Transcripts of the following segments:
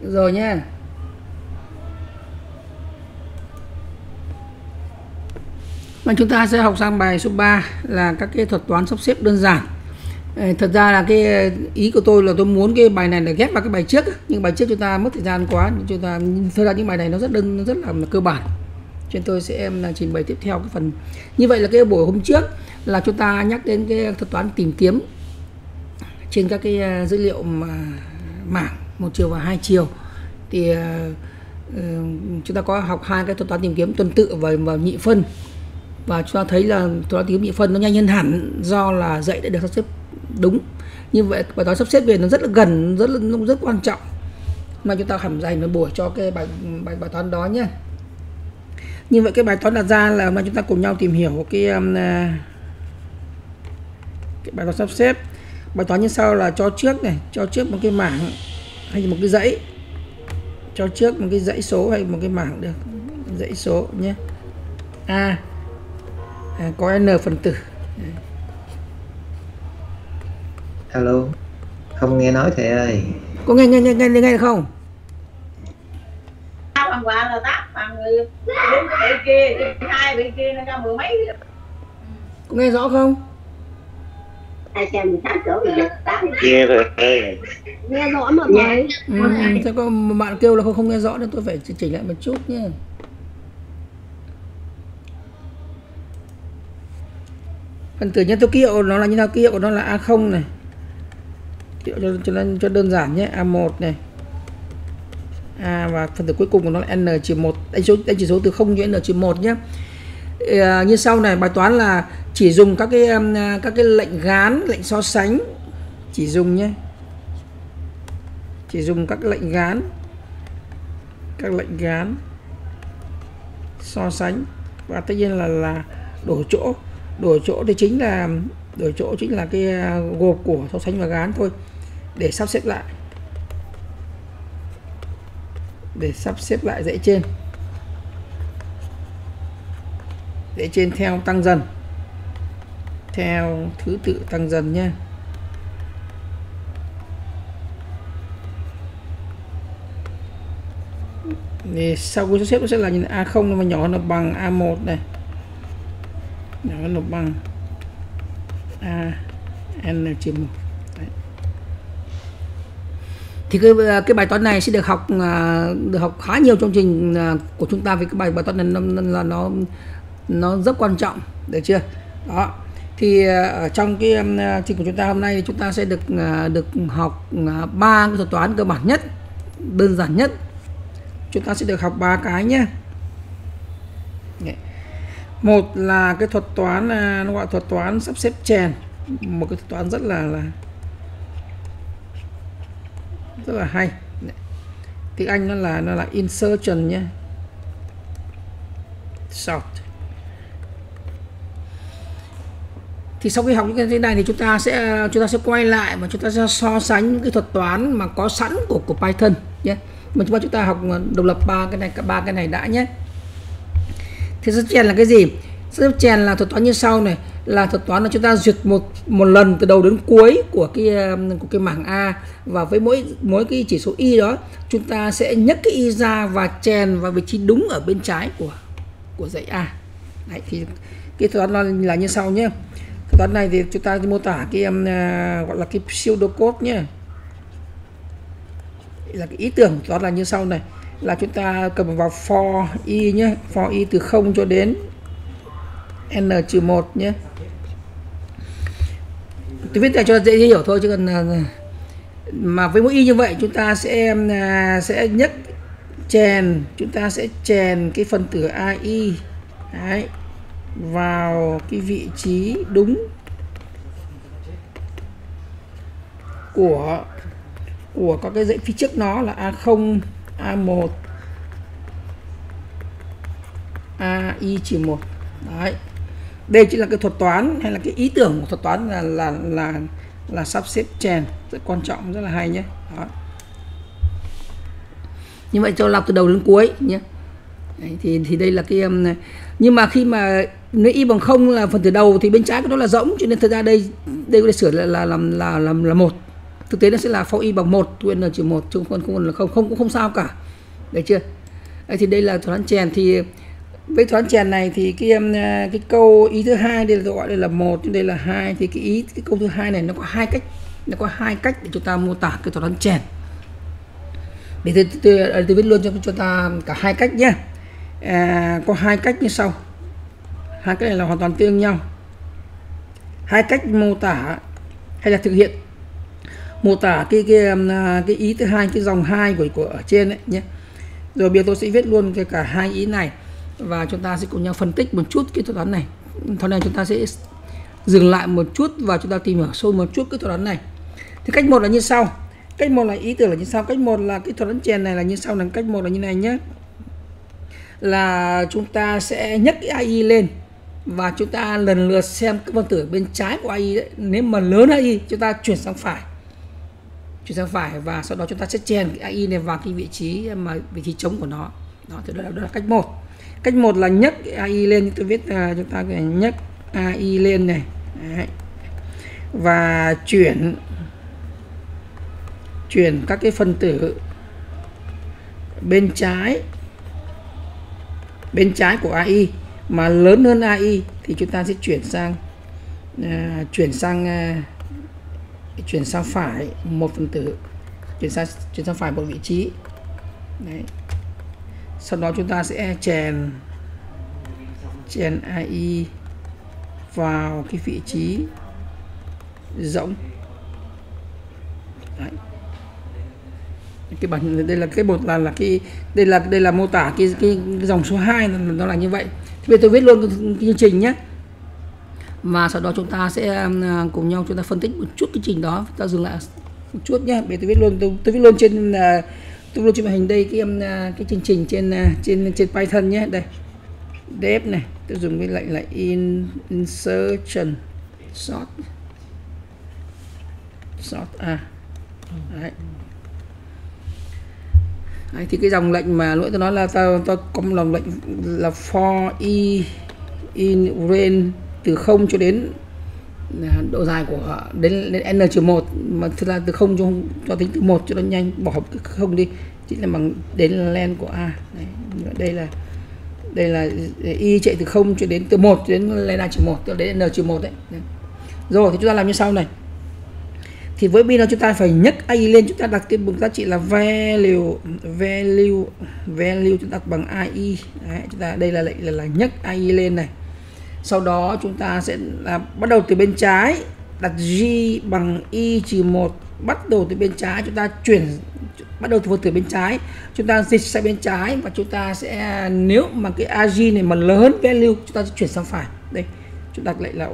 Rồi nhé. Và chúng ta sẽ học sang bài số 3 là các cái thuật toán sắp xếp đơn giản. Thật ra là cái ý của tôi là tôi muốn cái bài này là ghép vào cái bài trước, nhưng bài trước chúng ta mất thời gian quá, chúng ta thực ra những bài này nó rất là cơ bản, cho nên tôi sẽ trình bày tiếp theo cái phần. Như vậy là cái buổi hôm trước là chúng ta nhắc đến cái thuật toán tìm kiếm trên các cái dữ liệu mà mảng một chiều và hai chiều. Thì chúng ta có học hai cái thuật toán tìm kiếm tuần tự và nhị phân, và chúng ta thấy là thuật toán tìm kiếm nhị phân nó nhanh hơn hẳn do là dãy đã được sắp xếp đúng. Như vậy bài toán sắp xếp về nó rất là gần, rất quan trọng, mà chúng ta hẳn dành một buổi cho cái bài toán đó nhé. Như vậy cái bài toán đặt ra là mà chúng ta cùng nhau tìm hiểu cái bài toán sắp xếp. Bài toán như sau là cho trước một cái mảng hay một cái dãy, cho trước một cái dãy số hay một cái mảng được, dãy số nhé. A có n phần tử. Alo, không nghe nói thầy ơi. Có nghe được không? Bằng quả là tắt bằng người đến cái vị kia, hai vị kia nó ra mười mấy. Có nghe rõ không? Ai xem mình sát chỗ mình tắt. Nghe rồi ơi. Nghe rõ mà thầy. Sẽ có một bạn kêu là không nghe rõ nên tôi phải chỉnh lại một chút nhé. Phần tử nhân tố ký hiệu nó là như nào? Ký hiệu của nó là A0 này. Cho đơn giản nhé, A1 này. Và phần tử cuối cùng của nó là n-1. Đánh chỉ số từ 0 cho n-1 nhé. Như sau này, bài toán là chỉ dùng các cái lệnh gán, lệnh so sánh, chỉ dùng nhé. Chỉ dùng các lệnh gán, so sánh, và tất nhiên là đổi chỗ thì chính là cái gộp của so sánh và gán thôi, để sắp xếp lại dãy trên theo tăng dần, theo thứ tự tăng dần nhé. Thì sau khi sắp xếp nó sẽ là như A0 mà nhỏ nó bằng A1 này, nhỏ nó bằng n-1. Thì cái bài toán này sẽ được học khá nhiều trong trình của chúng ta, vì cái bài toán này là nó rất quan trọng, được chưa? Đó. Thì ở trong cái trình của chúng ta hôm nay thì chúng ta sẽ được học 3 cái thuật toán cơ bản nhất, đơn giản nhất. Chúng ta sẽ được học 3 cái nhé. Một là cái thuật toán nó gọi thuật toán sắp xếp chèn, một cái thuật toán rất là hay. Tiếng Anh nó là insertion nhé, sort. Thì sau khi học những cái này thì chúng ta sẽ quay lại và chúng ta sẽ so sánh những cái thuật toán mà có sẵn của Python nhé. Mà chúng ta học độc lập ba cái này đã nhé. Thì sắp xếp chèn là cái gì? Sắp xếp chèn là thuật toán như sau này, là thuật toán là chúng ta duyệt một lần từ đầu đến cuối của cái mảng A, và với mỗi cái chỉ số y đó chúng ta sẽ nhấc cái y ra và chèn vào vị trí đúng ở bên trái của dãy A. Đấy, thì cái thuật toán là như sau nhé. Thuật toán này thì chúng ta mô tả cái gọi là cái pseudocode nhé. Là cái ý tưởng của thuật toán là như sau này, là chúng ta cầm vào for y nhé, for y từ 0 cho đến n-1 nhé. Tôi viết ra cho dễ hiểu thôi, chứ còn mà với mỗi y như vậy chúng ta sẽ nhấc chèn, chúng ta sẽ chèn cái phần tử AI đấy, vào cái vị trí đúng của các cái dãy phía trước nó là A0, A1, AI-1. Đấy. Đây chính là cái thuật toán hay là cái ý tưởng của thuật toán là sắp xếp chèn, rất quan trọng, rất là hay nhé. Đó. Như vậy cho lọc từ đầu đến cuối nhé. Đấy, thì đây là cái nhưng mà khi mà nếu y bằng 0 là phần từ đầu thì bên trái của nó là rỗng, cho nên thật ra đây có thể sửa là 1. thực tế nó sẽ là for y bằng 1 to n trừ 1 chứ không cũng không sao cả, được chưa? Đấy, thì đây là thuật toán chèn. Thì với thuật toán chèn này thì cái câu ý thứ hai đây là tôi gọi đây là 1, đây là 2, thì cái câu thứ hai này nó có hai cách để chúng ta mô tả cái thuật toán chèn. Để tôi viết luôn cho ta cả hai cách nhé. Có hai cách như sau. Hai cái này là hoàn toàn tương nhau. Hai cách mô tả hay là thực hiện mô tả cái ý thứ hai, cái dòng 2 của ở trên đấy nhé. Rồi bây giờ tôi sẽ viết luôn cái cả hai ý này và chúng ta sẽ cùng nhau phân tích một chút cái thuật toán này. Thôi này chúng ta sẽ dừng lại một chút và chúng ta tìm hiểu sâu một chút cái thuật toán này. Thì cách một là như sau. Cách một là ý tưởng là như sau. Cách một là cái thuật toán chèn này là như sau. Là cách một là như này nhé. Là chúng ta sẽ nhấc cái AI lên và chúng ta lần lượt xem các phân tử bên trái của AI đấy. Nếu mà lớn AI chúng ta chuyển sang phải, và sau đó chúng ta sẽ chèn cái AI này vào cái vị trí trống của nó. Đó, thì đó là cách một. Cách một là nhấc cái AI lên, tôi viết là chúng ta phải nhấc AI lên này. Đấy. Và chuyển các cái phân tử bên trái của AI mà lớn hơn AI thì chúng ta sẽ chuyển sang phải một phân tử, chuyển sang phải một vị trí. Đấy. Sau đó chúng ta sẽ chèn AI vào cái vị trí rỗng. Đấy. Cái bản đây là cái một là cái đây là mô tả cái dòng số 2 nó là như vậy. Thì bây giờ tôi viết luôn cái chương trình nhé. Và sau đó chúng ta sẽ cùng nhau chúng ta phân tích một chút cái trình đó, ta dừng lại một chút nhé. Bây giờ tôi viết luôn trên màn hình đây cái chương trình trên Python nhé. Đây. Def này, tôi dùng cái lệnh là insertion sort a. Đấy. Đấy, thì cái dòng lệnh mà lỗi tôi nói là ta có một dòng lệnh là for i in range từ 0 cho đến độ dài của đến n-1, mà thực ra từ 0 cho tính từ 1 cho nó nhanh, bỏ cái 0 đi, chính là bằng đến len của a. Đấy. Đây là y chạy từ 0 cho đến từ 1 đến len a-1 cho đến n-1 đấy. Rồi thì chúng ta làm như sau này. Thì với pin nó chúng ta phải nhấc AI lên, chúng ta đặt cái giá trị là value chúng ta bằng AI. Đấy, chúng ta đây là lệnh là nhấc AI lên này. Sau đó chúng ta sẽ bắt đầu từ bên trái, đặt G bằng y-1, bắt đầu từ bên trái, chúng ta bắt đầu từ bên trái, chúng ta dịch sang bên trái và chúng ta sẽ, nếu mà cái AG này mà lớn value chúng ta sẽ chuyển sang phải. Đây, chúng ta đặt lệnh là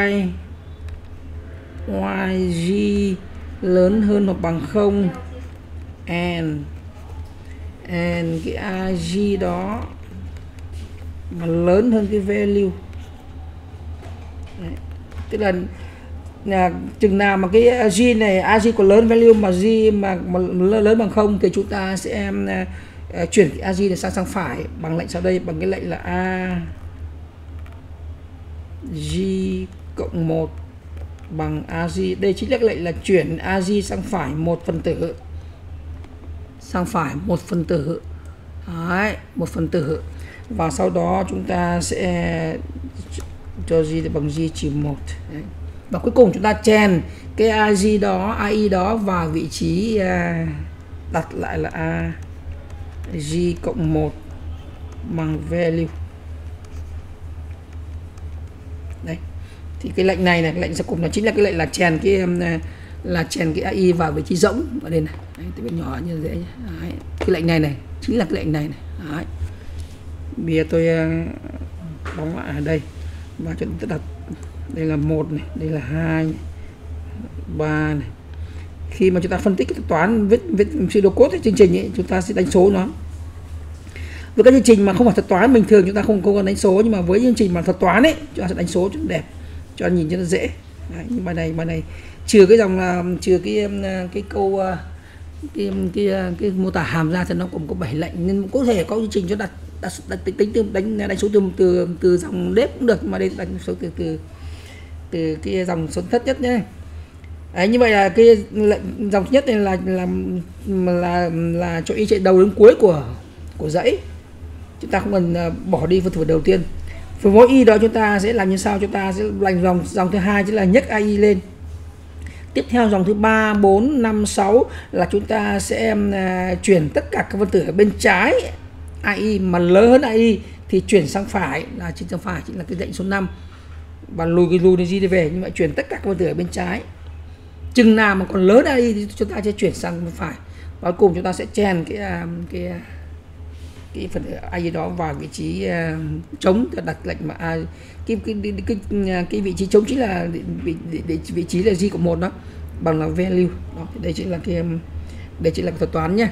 YG lớn hơn hoặc bằng 0 and cái AG đó mà lớn hơn cái value. Đấy. Tức là chừng nào mà cái G này AG có lớn value mà G mà lớn bằng 0 thì chúng ta sẽ chuyển cái AG này sang phải bằng lệnh sau đây, bằng cái lệnh là AG cộng 1 bằng AG. Đây chính là cái lệnh là chuyển AG sang phải một phân tử. Đấy, một phân tử. Và sau đó chúng ta sẽ cho G bằng G-1. Đấy. Và cuối cùng chúng ta chèn cái AI đó vào vị trí đặt lại là AG cộng 1 bằng value. Đấy. Thì cái lệnh này lệnh sau cùng là chính là cái lệnh là chèn cái AI vào vị trí rỗng ở đây này. Đấy, tôi biết nhỏ như dễ nhé. Đấy. Cái lệnh này chính là cái lệnh này. Đấy. Bây giờ tôi bóng lại ở đây và chúng ta đặt đây là 1 này, đây là 2 này, 3 này. Khi mà chúng ta phân tích cái toán viết pseudocode chương trình ấy, chúng ta sẽ đánh số nó. Với các chương trình mà không phải thuật toán bình thường chúng ta không cần đánh số, nhưng mà với chương trình mà thuật toán ấy chúng ta sẽ đánh số cho nó đẹp, cho nó nhìn cho nó dễ. Đấy, như bài này trừ cái dòng trừ cái câu cái mô tả hàm ra thì nó cũng có 7 lệnh, nên có thể có chương trình cho đặt tính đánh số từ dòng def cũng được, mà đây đánh số từ cái dòng số thấp nhất nhé. Đấy, như vậy là cái dòng thứ nhất này là cho y chạy đầu đến cuối của dãy, chúng ta không cần bỏ đi phân tử đầu tiên. Với mỗi y đó chúng ta sẽ làm như sau, chúng ta sẽ làm dòng thứ hai, chính là nhấc AI lên. Tiếp theo dòng thứ 3, 4, 5, 6 là chúng ta sẽ chuyển tất cả các phân tử ở bên trái AI mà lớn hơn AI thì chuyển sang phải, là trên sang phải chính là cái lệnh số 5, và lùi đến gì đi về. Như vậy chuyển tất cả các phân tử ở bên trái, chừng nào mà còn lớn AI thì chúng ta sẽ chuyển sang bên phải, và cuối cùng chúng ta sẽ chèn cái phần AI đó vào vị trí trống, đặt lệnh mà cái vị trí trống chính là vị trí là G cộng 1 đó, bằng là value đó. Thì đây chính là thuật toán nhé.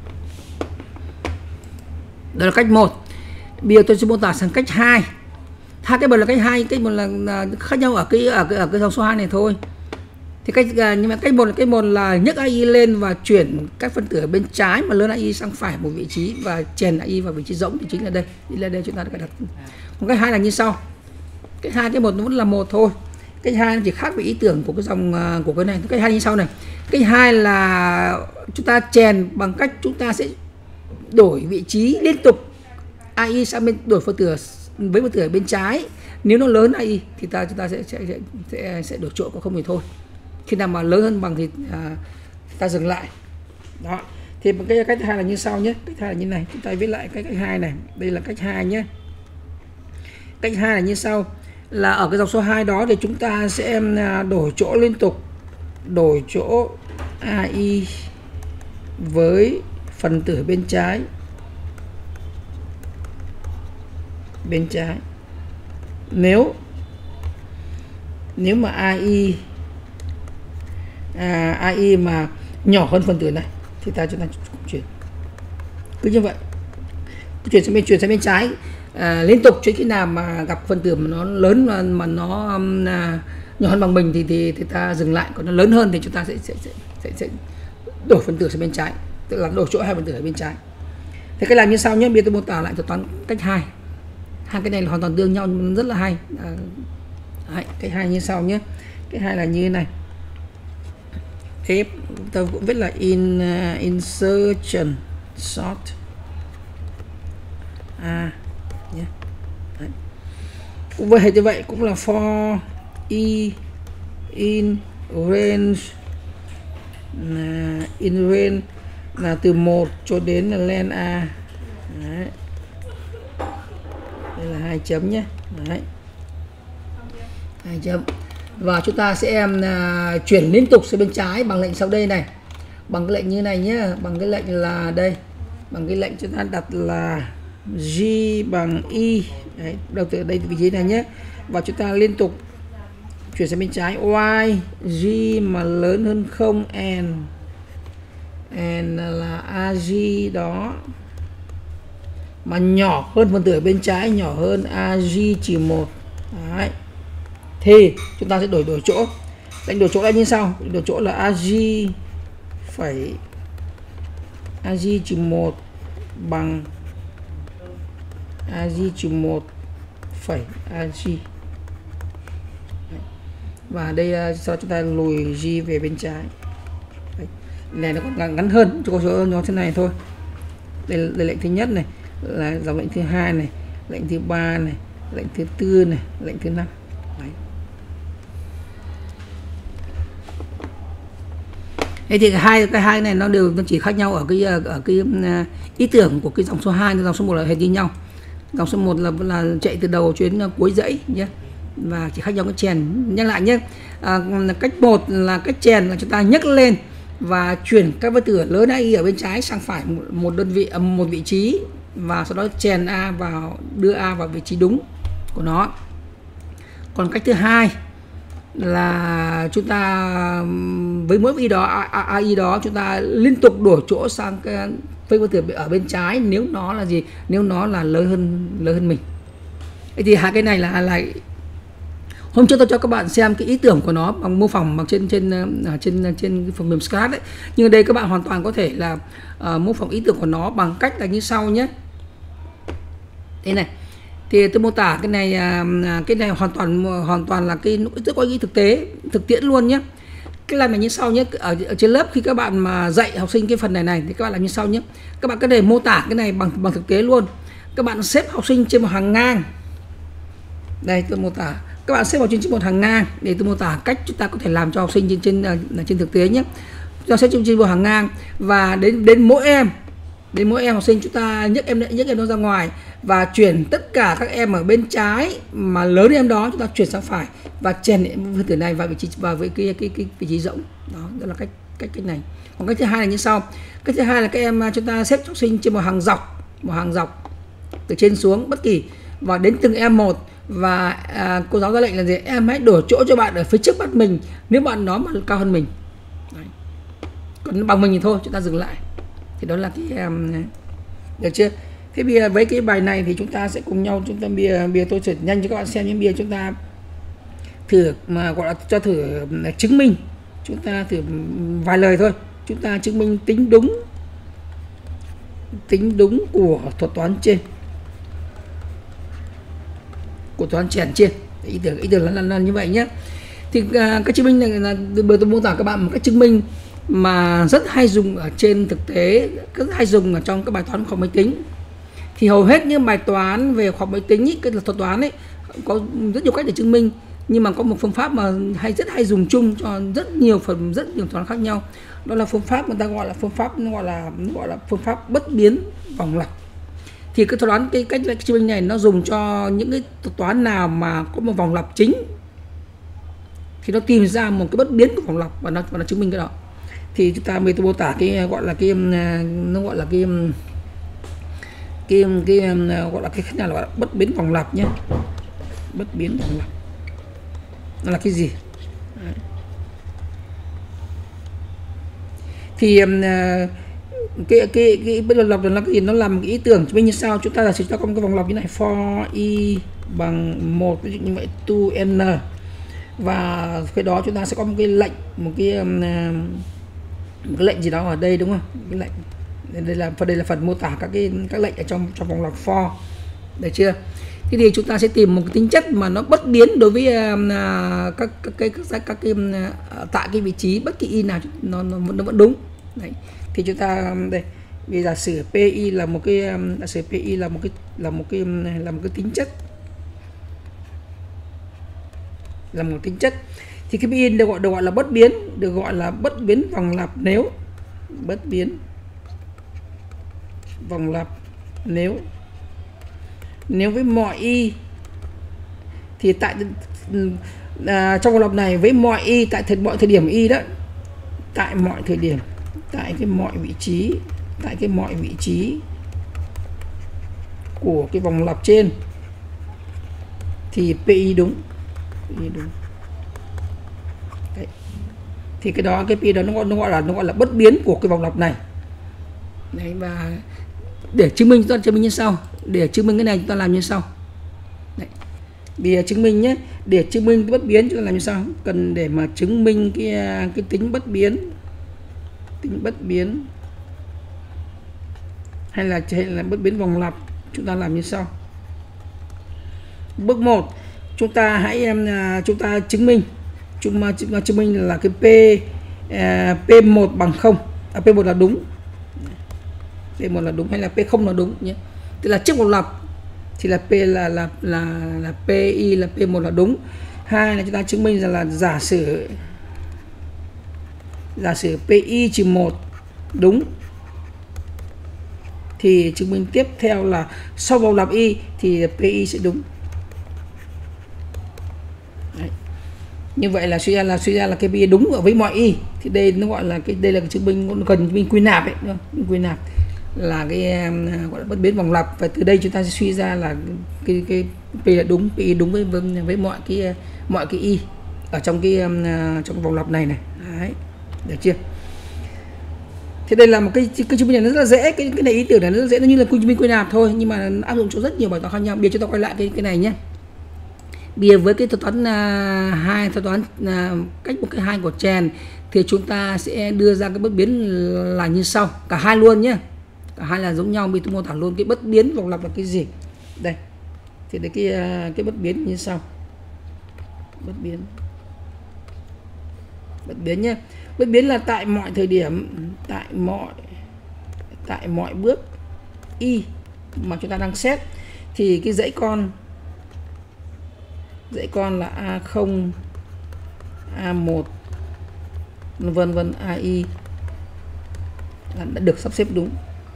Đó là cách 1. Bây giờ tôi sẽ mô tả sang cách 2. Hai cái một là cách 2, cách một là khác nhau ở cái dòng số 2 này thôi. Thì nhưng mà cách một là nhấc AI lên và chuyển các phân tử ở bên trái mà lớn AI sang phải một vị trí và chèn AI vào vị trí rỗng, thì chính là đây. Đây chúng ta đã đặt. Còn cách 2 là như sau. Cách 2, cái một nó vẫn là một thôi. Cách 2 chỉ khác về ý tưởng của cái dòng của cái này. Cách 2 như sau này. Cách 2 là chúng ta chèn bằng cách chúng ta sẽ đổi vị trí liên tục AI sang bên, đổi phân tử với phân tử ở bên trái. Nếu nó lớn AI thì chúng ta sẽ đổi chỗ, còn không thì thôi. Khi nào mà lớn hơn bằng thì ta dừng lại. Đó. Thì cái cách thứ hai là như sau nhé. Cách hai là như này, chúng ta viết lại cách 2 này. Đây là cách 2 nhé. Cách 2 là như sau, là ở cái dòng số 2 đó thì chúng ta sẽ đổi chỗ liên tục, đổi chỗ AI với phần tử bên trái. Nếu mà AI mà nhỏ hơn phần tử này thì chúng ta chuyển cứ như vậy, chuyển sang bên trái liên tục, cho khi nào mà gặp phần tử mà nó lớn mà nó nhỏ hơn bằng mình thì ta dừng lại, còn nó lớn hơn thì chúng ta sẽ đổi phần tử sang bên trái, tức là đổi chỗ hai phần tử ở bên trái. Thế cái làm như sau nhé. Bây giờ tôi mô tả lại thuật toán cách 2. Hai cái này là hoàn toàn tương nhau nhưng rất là hay. Cách 2 như sau nhé. Cách 2 là như thế này. If tôi cũng viết là insertion sort nhé. Cũng vậy, như vậy cũng là for e in range là từ 1 cho đến là len a. Đấy. Đây là 2 chấm nhé. Đấy. 2 chấm. Và chúng ta sẽ chuyển liên tục sang bên trái bằng lệnh sau đây này, bằng cái lệnh như này nhé, bằng cái lệnh là đây, bằng cái lệnh chúng ta đặt là G bằng Y. Đấy, đầu từ đây vị trí này nhé, và chúng ta liên tục chuyển sang bên trái. Y G mà lớn hơn 0 and là AG đó mà nhỏ hơn phần tử ở bên trái, nhỏ hơn AG-1. Đấy. Thì chúng ta sẽ đổi chỗ. Lệnh đổi chỗ là như sau. Đổi chỗ là AG-1 bằng AG-1 phẩy AG. Và đây sau chúng ta lùi G về bên trái. Đấy. Này nó còn ngắn hơn, có chỗ nó thế này thôi. Đây là lệnh thứ nhất này, là dòng lệnh thứ hai này, lệnh thứ ba này, lệnh thứ tư này, lệnh thứ 5. Đấy. Thế thì cái hai này nó chỉ khác nhau ở cái ý tưởng của cái dòng số 2 và dòng số 1 là hệt như nhau. Dòng số 1 là chạy từ đầu chuyến cuối dãy nhé, và chỉ khác nhau cái chèn. Nhắc lại nhé, cách 1 là cách chèn là chúng ta nhấc lên và chuyển các phân tử lớn AI ở bên trái sang phải một vị trí, và sau đó chèn A vào, đưa A vào vị trí đúng của nó. Còn cách thứ hai là chúng ta với mỗi AI đó chúng ta liên tục đổi chỗ sang cái phân tử ở bên trái nếu nó là gì? Nếu nó là lớn hơn mình. Thế thì hai cái này là hôm trước tôi cho các bạn xem cái ý tưởng của nó bằng mô phỏng bằng trên phần mềm Scratch đấy. Nhưng ở đây các bạn hoàn toàn có thể là mô phỏng ý tưởng của nó bằng cách là như sau nhé. Thế này. Thì tôi mô tả cái này hoàn toàn là cái rất có ý thực tiễn luôn nhé. Cái làm này như sau nhé. Ở trên lớp khi các bạn mà dạy học sinh cái phần này thì các bạn làm như sau nhé. Các bạn có thể mô tả cái này bằng thực tế luôn. Các bạn xếp học sinh trên một hàng ngang. Đây tôi mô tả. Các bạn xếp học sinh trên một hàng ngang để tôi mô tả cách chúng ta có thể làm cho học sinh trên thực tế nhé. Chúng ta xếp trên một hàng ngang và đến mỗi em học sinh chúng ta nhấc em nó ra ngoài và chuyển tất cả các em ở bên trái mà lớn em đó chúng ta chuyển sang phải và chèn phân tử này vào cái vị trí rỗng. Đó là cách này. Còn cách thứ hai là như sau. Cách thứ hai là các em chúng ta xếp học sinh trên một hàng dọc từ trên xuống bất kỳ và đến từng em một và cô giáo ra lệnh là gì? Em hãy đổi chỗ cho bạn ở phía trước mặt mình nếu bạn nó mà cao hơn mình. Đấy. Còn bằng mình thì thôi chúng ta dừng lại. Thì đó là cái được chưa? Thế bây giờ với cái bài này thì chúng ta sẽ cùng nhau bây giờ tôi sẽ nhanh cho các bạn xem những bây giờ chúng ta thử mà gọi là cho thử chứng minh. Chúng ta thử vài lời thôi. Chúng ta chứng minh tính đúng của thuật toán trên. Của toán chèn trên. Ý tưởng là như vậy nhé. Thì cái chứng minh này là tôi mô tả các bạn một cách chứng minh mà rất hay dùng ở trên thực tế, rất hay dùng ở trong các bài toán khoa học máy tính. Thì hầu hết những bài toán về khoa học máy tính cái thuật toán ấy có rất nhiều cách để chứng minh, nhưng mà có một phương pháp mà rất hay dùng chung cho rất nhiều toán khác nhau. Đó là phương pháp người ta gọi là phương pháp bất biến vòng lặp. Thì cái thuật toán cái cách chứng minh này nó dùng cho những cái thuật toán nào mà có một vòng lặp chính thì nó tìm ra một cái bất biến của vòng lặp và nó chứng minh cái đó. Thì chúng ta tôi mô tả cái gọi là cái gọi là cái nào là bất biến vòng lặp nhé. Bất biến vòng lặp nó là cái gì? Đấy. Thì cái bất biến vòng lặp là cái gì? Nó làm cái ý tưởng chứng minh như sau. Chúng ta có một cái vòng lặp như này, for y bằng 1, ví dụ như vậy, to n, và cái đó chúng ta sẽ có một cái lệnh, một cái lệnh gì đó ở đây, đúng không? Cái lệnh đây là phần mô tả các lệnh ở trong vòng lặp for, được chưa? Thế thì chúng ta sẽ tìm một cái tính chất mà nó bất biến đối với các tại cái vị trí bất kỳ y nào nó vẫn đúng. Đấy. Thì chúng ta đây, vì giả sử pi là một cái tính chất, thì cái pi được gọi là bất biến, vòng lặp nếu bất biến vòng lặp nếu với mọi y thì trong vòng lặp này với mọi y tại mọi thời điểm y đó, tại mọi vị trí của cái vòng lặp trên thì pi đúng. Đấy. Thì cái đó cái pi đó nó gọi là bất biến của cái vòng lặp này. Đấy, và để chứng minh chúng ta như sau. Để chứng minh cái này chúng ta làm như sau. Đấy. Bây giờ chứng minh nhé, để chứng minh cái bất biến chúng ta làm như sau. Cần để mà chứng minh cái tính bất biến hay là bất biến vòng lặp, chúng ta làm như sau. Bước 1, chúng ta chứng minh là cái P1 bằng 0. P1 là đúng. P1 là đúng hay là P0 là đúng nhé. Tức là trước vòng lặp thì là P là PI là P1 là đúng. Hai là chúng ta chứng minh rằng là giả sử PI trừ 1 đúng thì chứng minh tiếp theo là sau vòng lặp y thì PI sẽ đúng. Đấy. Như vậy là suy ra là cái PI đúng ở với mọi y. Thì đây nó gọi là đây là cái chứng minh cần chứng minh quy nạp ấy, đúng không? Quy nạp là cái gọi là bất biến vòng lặp, và từ đây chúng ta sẽ suy ra là cái P là đúng, PI đúng với mọi cái y ở trong trong vòng lặp này. Đấy. Được chưa? Thế đây là một cái chứng minh này nó rất là dễ, cái này ý tưởng này nó rất dễ, nó như là chứng minh quy nạp thôi, nhưng mà áp dụng cho rất nhiều bài toán khác nhau. Bây giờ chúng ta quay lại cái này nhé. Bây giờ với cái thuật toán cách một cái hai của chèn thì chúng ta sẽ đưa ra cái bất biến là như sau, cả hai luôn nhé, cả hai là giống nhau. Bây tôi mô tả luôn cái bất biến vòng lặp là cái gì. Đây thì đấy cái bất biến như sau. Bất biến bất biến nhé. Bất biến là tại mọi thời điểm, tại mọi bước y mà chúng ta đang xét thì cái dãy con là A0, A1 vân vân AI là đã được sắp xếp đúng.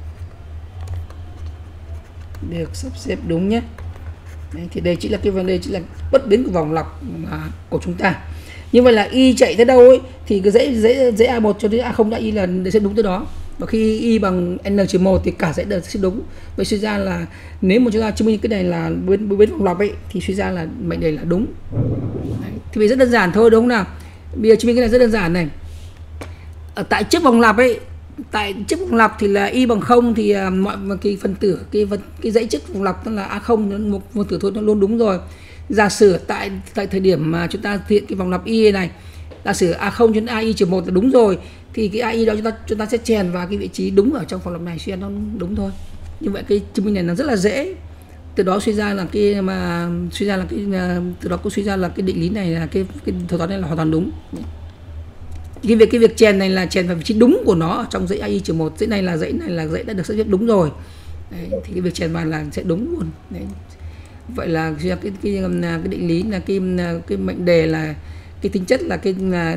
Được sắp xếp đúng nhé. Đấy, thì đây chỉ là cái vấn đề, chỉ là bất biến của vòng lặp của chúng ta. Như vậy là y chạy tới đâu ấy thì cái dãy A1 cho đến A0 đã y là sẽ đúng tới đó. Và khi y bằng n-1 thì cả dãy đều sẽ đúng. Vậy suy ra là nếu mà chúng ta chứng minh cái này là biến vòng lặp ấy thì suy ra là mệnh đề là đúng. Đấy. Thì rất đơn giản thôi đúng không nào? Bây giờ chứng minh cái này rất đơn giản này. Ở tại trước vòng lặp ấy, tại trước vòng lặp thì là y bằng 0 thì mọi cái phần tử cái dãy trước vòng lặp là A0 một phần tử thôi nó luôn đúng rồi. Giả sử tại thời điểm mà chúng ta thực hiện cái vòng lặp y này, giả sử A0 trên AI-1 là đúng rồi thì cái AI đó chúng ta sẽ chèn vào cái vị trí đúng ở trong vòng lặp này, suy ra nó đúng thôi. Như vậy cái chứng minh này nó rất là dễ. Từ đó suy ra là từ đó cũng suy ra là cái định lý này là cái thuật toán này là hoàn toàn đúng. Cái việc chèn này là chèn vào vị trí đúng của nó ở trong dãy AI-1, dãy này là dãy đã được sắp xếp đúng rồi. Đấy, thì cái việc chèn vào là sẽ đúng luôn. Đấy. Vậy là cái định lý là cái mệnh đề là cái tính chất là cái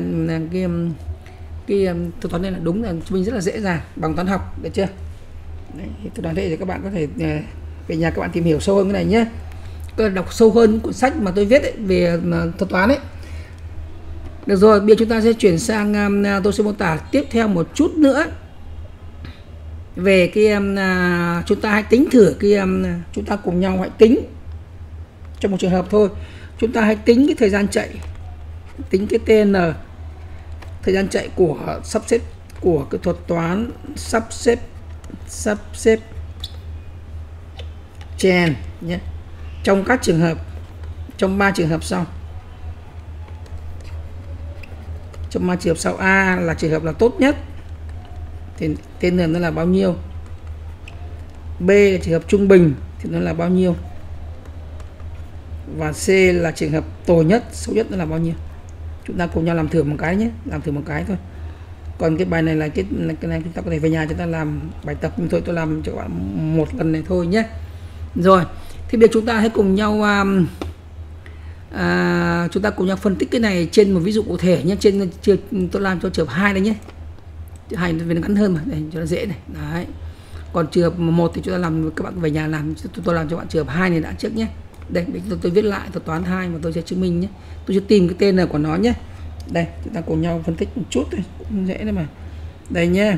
thuật toán này là đúng, là chứng minh rất là dễ dàng bằng toán học, được chưa? Đấy, thuật toán thế thì các bạn có thể về nhà các bạn tìm hiểu sâu hơn cái này nhé. Các bạn đọc sâu hơn cuốn sách mà tôi viết ấy, về thuật toán ấy. Được rồi, bây giờ chúng ta sẽ chuyển sang tôi sẽ mô tả tiếp theo một chút nữa về cái chúng ta hãy tính thử cái chúng ta cùng nhau hãy tính trong một trường hợp thôi. Chúng ta hãy tính cái thời gian chạy, tính cái TN, thời gian chạy của sắp xếp của cái thuật toán sắp xếp chèn nhé, trong các trường hợp, trong 3 trường hợp sau. Trong 3 trường hợp sau, A là trường hợp là tốt nhất thì TN nó là bao nhiêu, B là trường hợp trung bình thì nó là bao nhiêu, và C là trường hợp tồi nhất, xấu nhất nó là bao nhiêu. Chúng ta cùng nhau làm thử một cái nhé, làm thử một cái thôi. Còn cái bài này là cái này chúng ta có thể về nhà chúng ta làm bài tập, nhưng thôi tôi làm cho các bạn một lần này thôi nhé. Rồi, thì bây giờ chúng ta hãy cùng nhau phân tích cái này trên một ví dụ cụ thể nhé. Trên tôi làm cho trường hợp 2 đây nhé. Trường 2 nó ngắn hơn mà, để cho nó dễ này. Đấy. Còn trường hợp 1 thì chúng ta làm, các bạn về nhà làm, tôi làm cho bạn trường hợp 2 này đã trước nhé. Đây, tôi viết lại thuật toán 2 mà tôi sẽ chứng minh nhé. Tôi sẽ tìm cái tên của nó nhé. Đây, chúng ta cùng nhau phân tích một chút thôi, cũng dễ đấy mà. Đây nhé.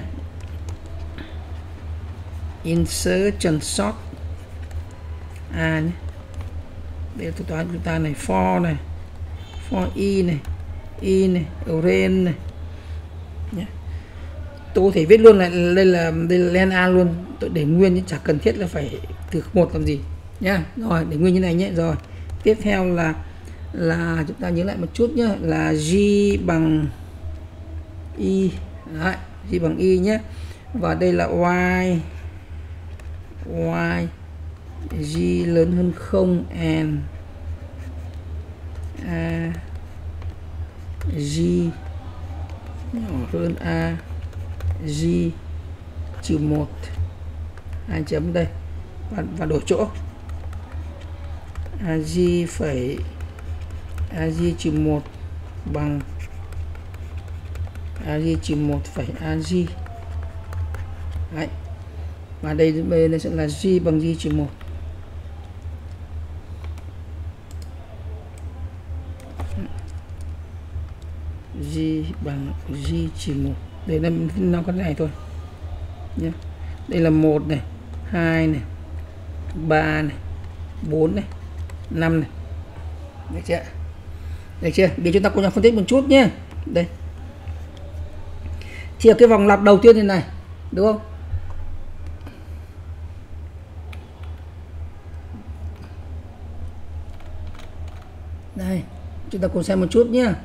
Insertion sort A nhé. Đây là thuật toán chúng ta này, for này, for y này, array này. Nhé. Tôi có thể viết luôn là đây là len A luôn, tôi để nguyên chứ chẳng cần thiết là phải từ 1 làm gì nhá. Rồi, để nguyên như này nhé. Rồi, tiếp theo là chúng ta nhớ lại một chút nhé, là G bằng Y. Đấy, G bằng Y nhé. Và đây là Y G lớn hơn 0 and A G nhỏ hơn A G trừ 1, 2 chấm đây, và đổi chỗ AG phẩy AG trừ 1 bằng AG trừ 1 phẩy AG. Đấy. Và đây bên sẽ là G bằng G trừ 1. G bằng G trừ 1. Đây là nó cái này thôi nhé. Đây là 1 này, 2 này, 3 này, 4 này, 5 này. Được chưa? Được chưa? Để chúng ta cùng nhau phân tích một chút nhé. Đây. Thì ở cái vòng lặp đầu tiên này, đúng không? Đây, chúng ta cùng xem một chút nhé.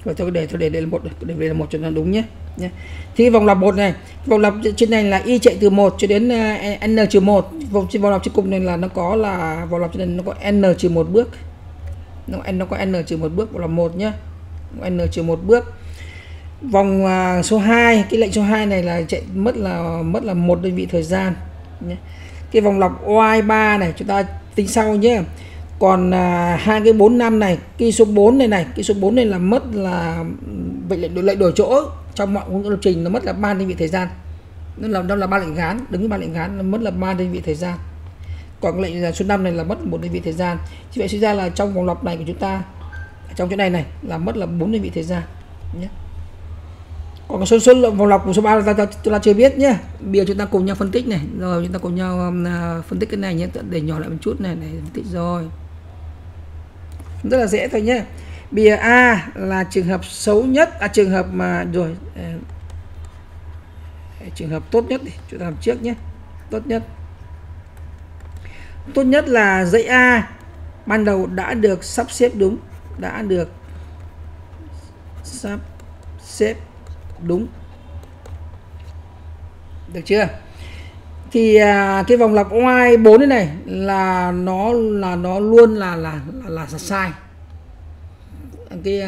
Rồi tôi để đây là 1, để là 1 cho nó đúng nhé. Thì vòng lặp 1 này, vòng lặp trên này là y chạy từ 1 cho đến n-1. Vòng lặp trên cùng này là nó có là vòng lặp trên này nó có n-1 bước. Nó có n-1 bước, vòng lặp 1 nhé. n-1 bước. Vòng số 2, cái lệnh số 2 này là chạy mất là 1 đơn vị thời gian nhé. Cái vòng lặp OI3 này chúng ta tính sau nhé. Còn hai cái 4 5 này, cái số 4 này cái số 4 này là mất là lệnh đổi chỗ trong mọi lập trình, nó mất là 3 đơn vị thời gian. Nó là 3 lệnh gán, đứng với 3 lệnh gán nó mất là 3 đơn vị thời gian. Còn lệnh số 5 này là mất 1 đơn vị thời gian. Như vậy suy ra là trong vòng lặp này của chúng ta, trong chỗ này là mất là 4 đơn vị thời gian nhé. Còn cái số vòng lặp của số 3 chúng ta chưa biết nhé. Bây giờ chúng ta cùng nhau phân tích này, rồi chúng ta cùng nhau phân tích cái này nhé, để nhỏ lại một chút này phân tích rồi. Rất là dễ thôi nhé. Bây giờ A là trường hợp xấu nhất, trường hợp mà rồi trường hợp tốt nhất đi, chúng ta làm trước nhé. Tốt nhất là dãy A ban đầu đã được sắp xếp đúng, được chưa? Thì cái vòng lặp Y4 này là nó luôn là sai. Cái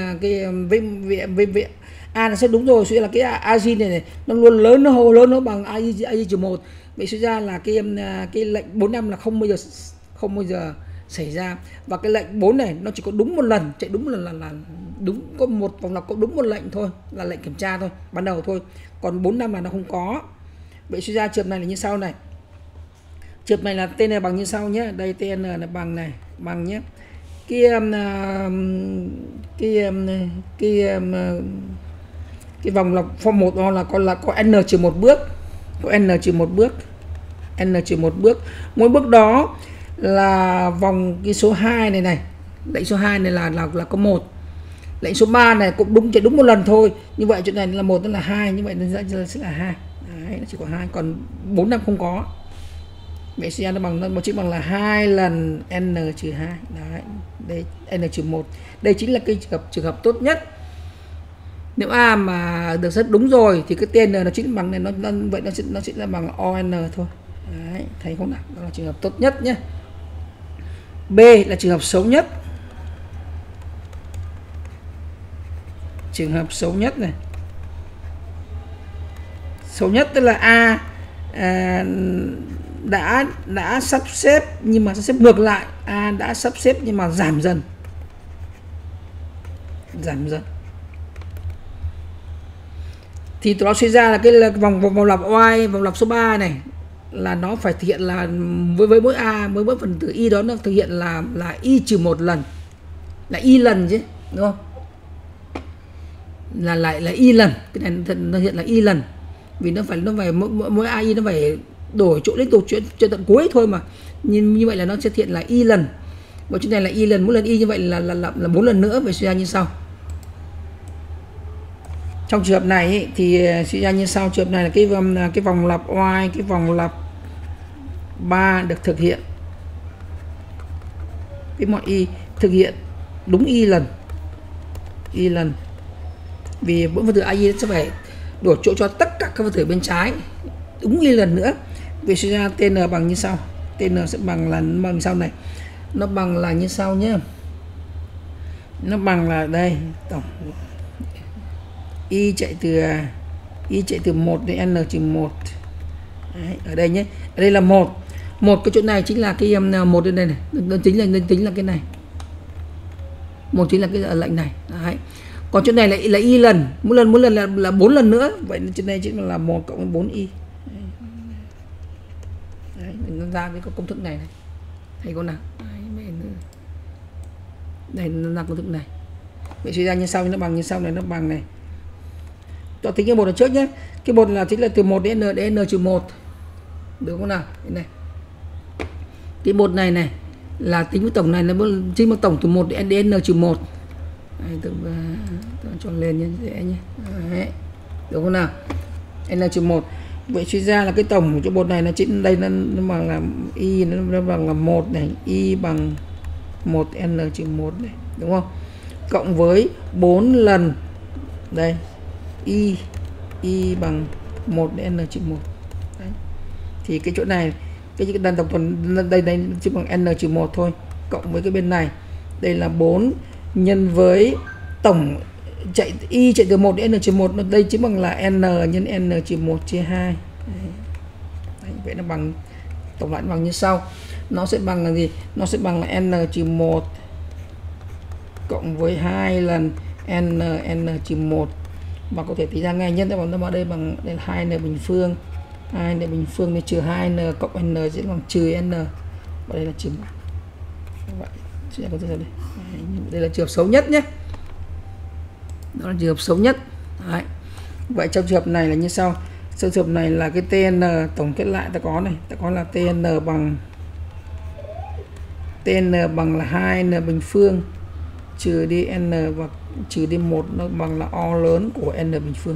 A là sẽ đúng rồi, suy ra là cái AG này nó luôn lớn nó bằng AG-1. Vậy suy ra là cái lệnh 45 là không bao giờ xảy ra, và cái lệnh 4 này nó chỉ có đúng một lần, chạy đúng một lần là đúng, có một vòng lặp có đúng một lệnh thôi, là lệnh kiểm tra thôi, ban đầu thôi. Còn 4 5 là nó không có. Vậy suy ra trường này là như sau này. Trường này là TN bằng như sau nhé. Đây TN là bằng nhé. Cái vòng lặp form 1 là có n-1 bước, n-1 bước. Mỗi bước đó là vòng cái số 2 này, lệnh số 2 này là có 1. Lệnh số 3 này cũng chạy đúng một lần thôi. Như vậy chỗ này là 1, nó là 2, như vậy nó sẽ là 2. Đấy, nó chỉ có 2, còn 4 5 không có. Vậy suy ra nó chỉ bằng là 2 lần n-2. Đấy, đây n-1. Đây chính là cái trường hợp tốt nhất. Nếu A mà được rất đúng rồi thì cái TN nó chính bằng này, vậy nó sẽ là bằng ON thôi. Đấy, thấy không nào? Đó là trường hợp tốt nhất nhé. B là trường hợp xấu nhất. Trường hợp xấu nhất này. Xấu nhất tức là A đã sắp xếp nhưng mà sắp xếp ngược lại, A đã sắp xếp nhưng mà giảm dần. Thì tụi nó suy ra là cái vòng lặp Y, vòng lặp số 3 này là nó phải thực hiện là với mỗi A, với mỗi phần tử Y đó nó thực hiện là Y-1 lần, là Y lần chứ, đúng không? Là Y lần, cái này nó hiện là Y lần, vì nó phải mỗi AI nó phải đổi chỗ liên tục cho tận cuối thôi mà. Như vậy là nó sẽ hiện là Y lần. Và chỗ này là Y lần, mỗi lần Y như vậy là 4 lần nữa. Vậy suy ra như sau. Trong trường hợp này ấy, thì suy ra như sau. Trường hợp này là cái vòng lặp Y, cái vòng lặp 3 được thực hiện, cái mọi Y thực hiện đúng Y lần. Vì mỗi phần tử AI sẽ phải đổi chỗ cho tất cả các phần tử bên trái đúng Y lần nữa. Vì suy ra TN bằng như sau. TN sẽ bằng sau này. Nó bằng là như sau nhé. Nó bằng là đây, tổng Y chạy từ 1 đến n-1. Đấy, ở đây nhé. Ở đây là 1. Cái chỗ này chính là cái 1 bên đây này. Nó tính là cái này. 1 chính là cái lệnh này. Đấy. Còn chỗ này là Y lần, mỗi lần là 4 lần nữa. Vậy trên đây chính là 1 cộng 4Y. Đấy, nó ra cái công thức này. Thấy con nào? Đây nó ra công thức này. Vậy suy ra như sau, nó bằng như sau này, nó bằng này. Cho tính cái một là trước nhé. Cái một là chính là từ 1 đến n-1. Được không nào? Đây này. Cái một này là tính với tổng này là chính bằng tổng từ 1 đến n-1. Đây, tôi cho lên nhé, dễ nhé. Đấy. Được không nào? n-1. Vậy suy ra là cái tổng của chỗ bột này là chính đây nó bằng là Y, nó bằng là 1 này, Y bằng 1 n-1 này, đúng không? Cộng với 4 lần đây y bằng 1 đến n trừ 1. Đấy. Thì cái chỗ này cái đan tổng tuần đây chỉ bằng n trừ 1 thôi, cộng với cái bên này đây là 4 nhân với tổng chạy y chạy từ 1 đến n trừ 1, đây chỉ bằng là n nhân n trừ 1 chia 2. Đấy, vậy nó bằng tổng lại bằng như sau. Nó sẽ bằng là gì? Nó sẽ bằng là n trừ 1 cộng với 2 lần n trừ 1, mà có thể tính ra ngay nhất nó vào đây bằng đây là 2n bình phương. 2n bình phương thì trừ 2n cộng n sẽ bằng trừ n, và đây là trừ 1. Vậy sẽ có đây. Đây là trường hợp xấu nhất nhé. Đó là trường hợp xấu nhất. Đấy. Vậy trong trường hợp này là như sau. Trong trường hợp này là cái TN tổng kết lại ta có này, ta có là TN bằng là 2n bình phương trừ đi n và trừ đi 1 nó bằng là O lớn của n bình phương.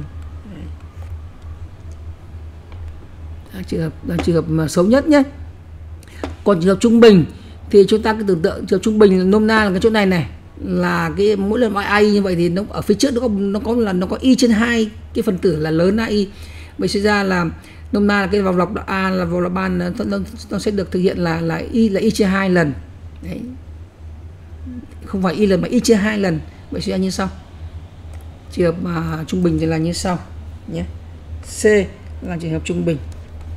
Trường hợp mà xấu nhất nhé. Còn trường hợp trung bình thì chúng ta cứ tưởng tượng trường hợp trung bình nôm na là cái chỗ này này, là cái mỗi lần AI như vậy thì nó ở phía trước nó có y trên 2 cái phần tử là lớn AI. Vậy suy ra là nôm na là cái vòng lọc A là vòng lọc ban nó sẽ được thực hiện là y trên 2 lần. Đấy. Không phải y lần mà y chia 2 lần. Vậy suy ra như sau. Trường hợp mà trung bình thì là như sau nhé. C là trường hợp trung bình.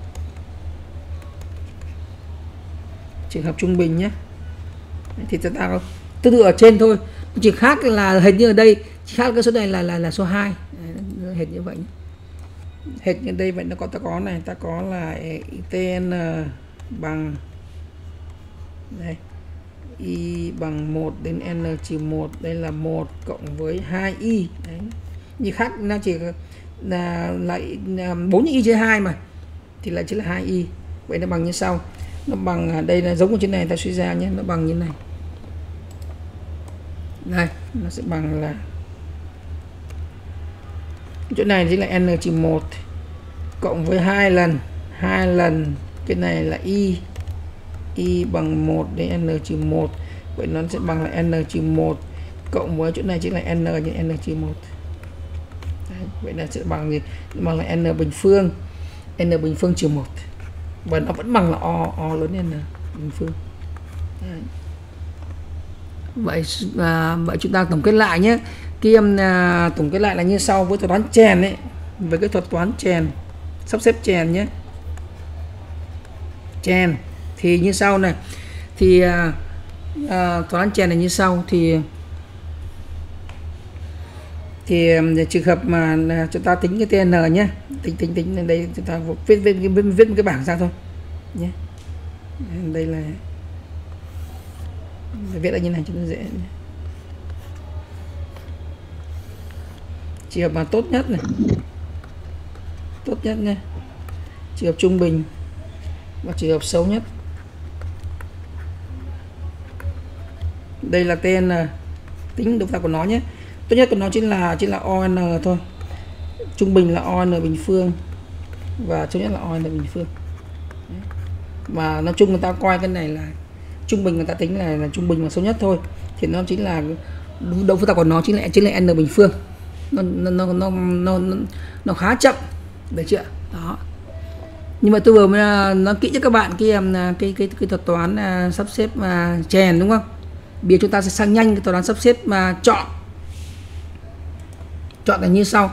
Trường hợp trung bình nhé. Thì chúng ta tương tự ở trên thôi, chỉ khác là hệt như ở đây, chỉ khác cái số này là số 2. Hệt như vậy nhé. Hệt như đây vậy nó có ta có này, ta có là TN bằng đây y bằng 1 đến n trừ 1, đây là 1 cộng với 2y. Đấy. Như khác nó chỉ là lại 4 y chia 2 mà thì lại chỉ là 2y. Vậy nó bằng như sau. Nó bằng đây là giống ở trên này ta suy ra nhé, nó bằng như này. Đây, nó sẽ bằng là chỗ này chính là n trừ 1 cộng với 2 lần cái này là y bằng 1 đến n trừ 1. Vậy nó sẽ bằng là n trừ 1 cộng với chỗ này chính là n nhân n trừ 1. Đấy, vậy là sẽ bằng gì? Bằng là n bình phương trừ 1. Và nó vẫn bằng là O lớn n bình phương. Đấy. Vậy chúng ta tổng kết lại nhé. Tổng kết lại là như sau với thuật toán chèn ấy, với cái thuật toán chèn, sắp xếp chèn nhé. Chèn thì như sau này. Thì thuật toán chèn này như sau. Thì trường hợp mà chúng ta tính cái TN nhé, tính lên đây chúng ta viết một cái bảng ra thôi nhé. Đây là viết ở như này cho nó dễ. Trường hợp mà tốt nhất này, tốt nhất nha, trường hợp trung bình và trường hợp xấu nhất. Đây là TN, tính động tác của nó nhé. Tốt nhất của nó chính là ON thôi. Trung bình là ON bình phương và xấu nhất là ON bình phương. Và nói chung người ta coi cái này là trung bình, người ta tính là trung bình và xấu nhất thôi, thì nó chính là động tác của nó chính là n bình phương. Nó khá chậm, được chưa? Đó. Nhưng mà tôi vừa mới nói kỹ cho các bạn cái thuật toán sắp xếp chèn, đúng không? Bây giờ chúng ta sẽ sang nhanh cái thuật toán sắp xếp chọn là như sau.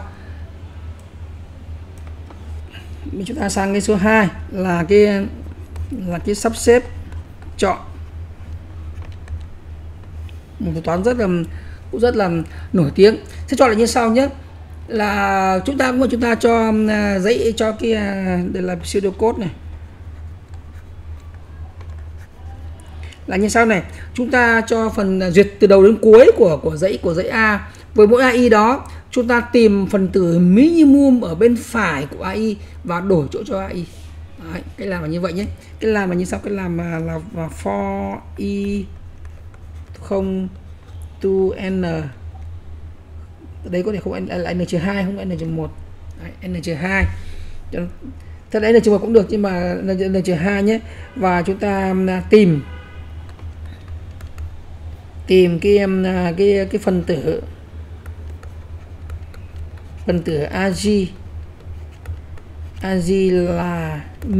Bây chúng ta sang cái số 2 là cái sắp xếp chọn, một thuật toán cũng rất là nổi tiếng. Sẽ chọn là như sau nhé. Là chúng ta cho giấy cho cái đây là pseudocode này. Là như sau này, chúng ta cho phần duyệt từ đầu đến cuối của dãy A. Với mỗi AI đó, chúng ta tìm phần tử minimum ở bên phải của AI và đổi chỗ cho AI. Đấy, cái làm là như vậy nhé. Cái làm là như sau, cái làm là for i không to n. Đây có thể không là n-2, không phải n-1. n-2. Thật đấy là n-1 cũng được, nhưng mà n-2 nhé. Và chúng ta tìm cái phần tử Phần tử ag là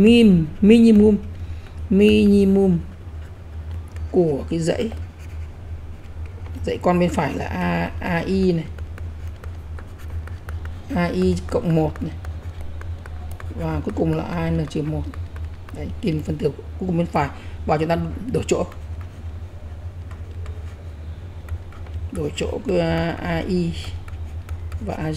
minimum của cái dãy con bên phải là ai này, ai cộng 1 này, và cuối cùng là an trừ 1. Đấy, tìm phần tử cuối cùng bên phải và chúng ta đổi chỗ cái ai và ag.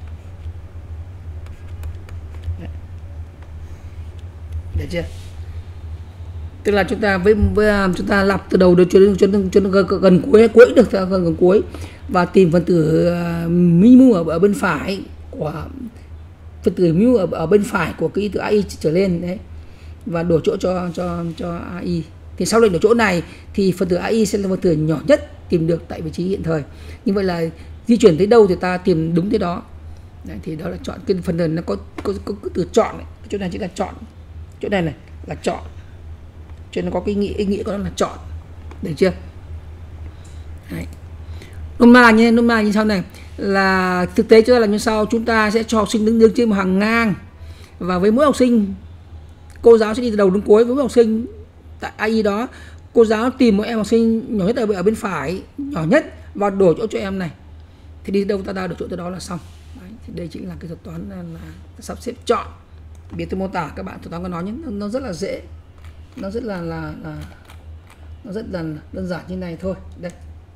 Được chưa? Tức là chúng ta với chúng ta lặp từ đầu đến gần cuối được, gần cuối, và tìm phần tử minimum ở bên phải của phần tử minimum ở bên phải của cái từ ai trở lên đấy, và đổi chỗ cho ai. Thì sau lệnh đổi chỗ này thì phần tử ai sẽ là phần tử nhỏ nhất tìm được tại vị trí hiện thời. Như vậy là di chuyển tới đâu thì ta tìm đúng tới đó. Đấy, thì đó là chọn. Cái phần này nó có từ chọn này. Chỗ này chính là chọn, chỗ này là chọn, cho nên nó có cái ý nghĩa của nó là chọn, được chưa? Đấy. Nôm na như sau này, là thực tế chúng ta làm như sau. Chúng ta sẽ cho học sinh đứng trên một hàng ngang, và với mỗi học sinh cô giáo sẽ đi từ đầu đến cuối. Với mỗi học sinh tại AI đó, cô giáo tìm một em học sinh nhỏ nhất ở bên phải, nhỏ nhất, và đổi chỗ cho em này. Thì đi đâu ta đổi chỗ tới đó là xong. Đấy. Thì đây chính là cái thuật toán là sắp xếp chọn. Biết tôi mô tả các bạn thuật toán có nói nhé, nó rất là dễ, nó rất là nó rất là đơn giản như này thôi. Đây,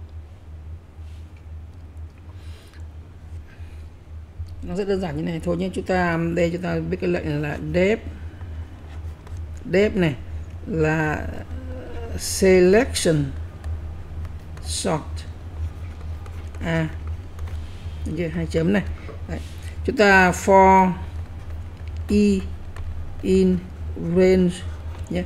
nó rất đơn giản như này thôi nhé. Chúng ta biết cái lệnh là def này là selection sort hai chấm này. Đấy. Chúng ta for e in range nhé,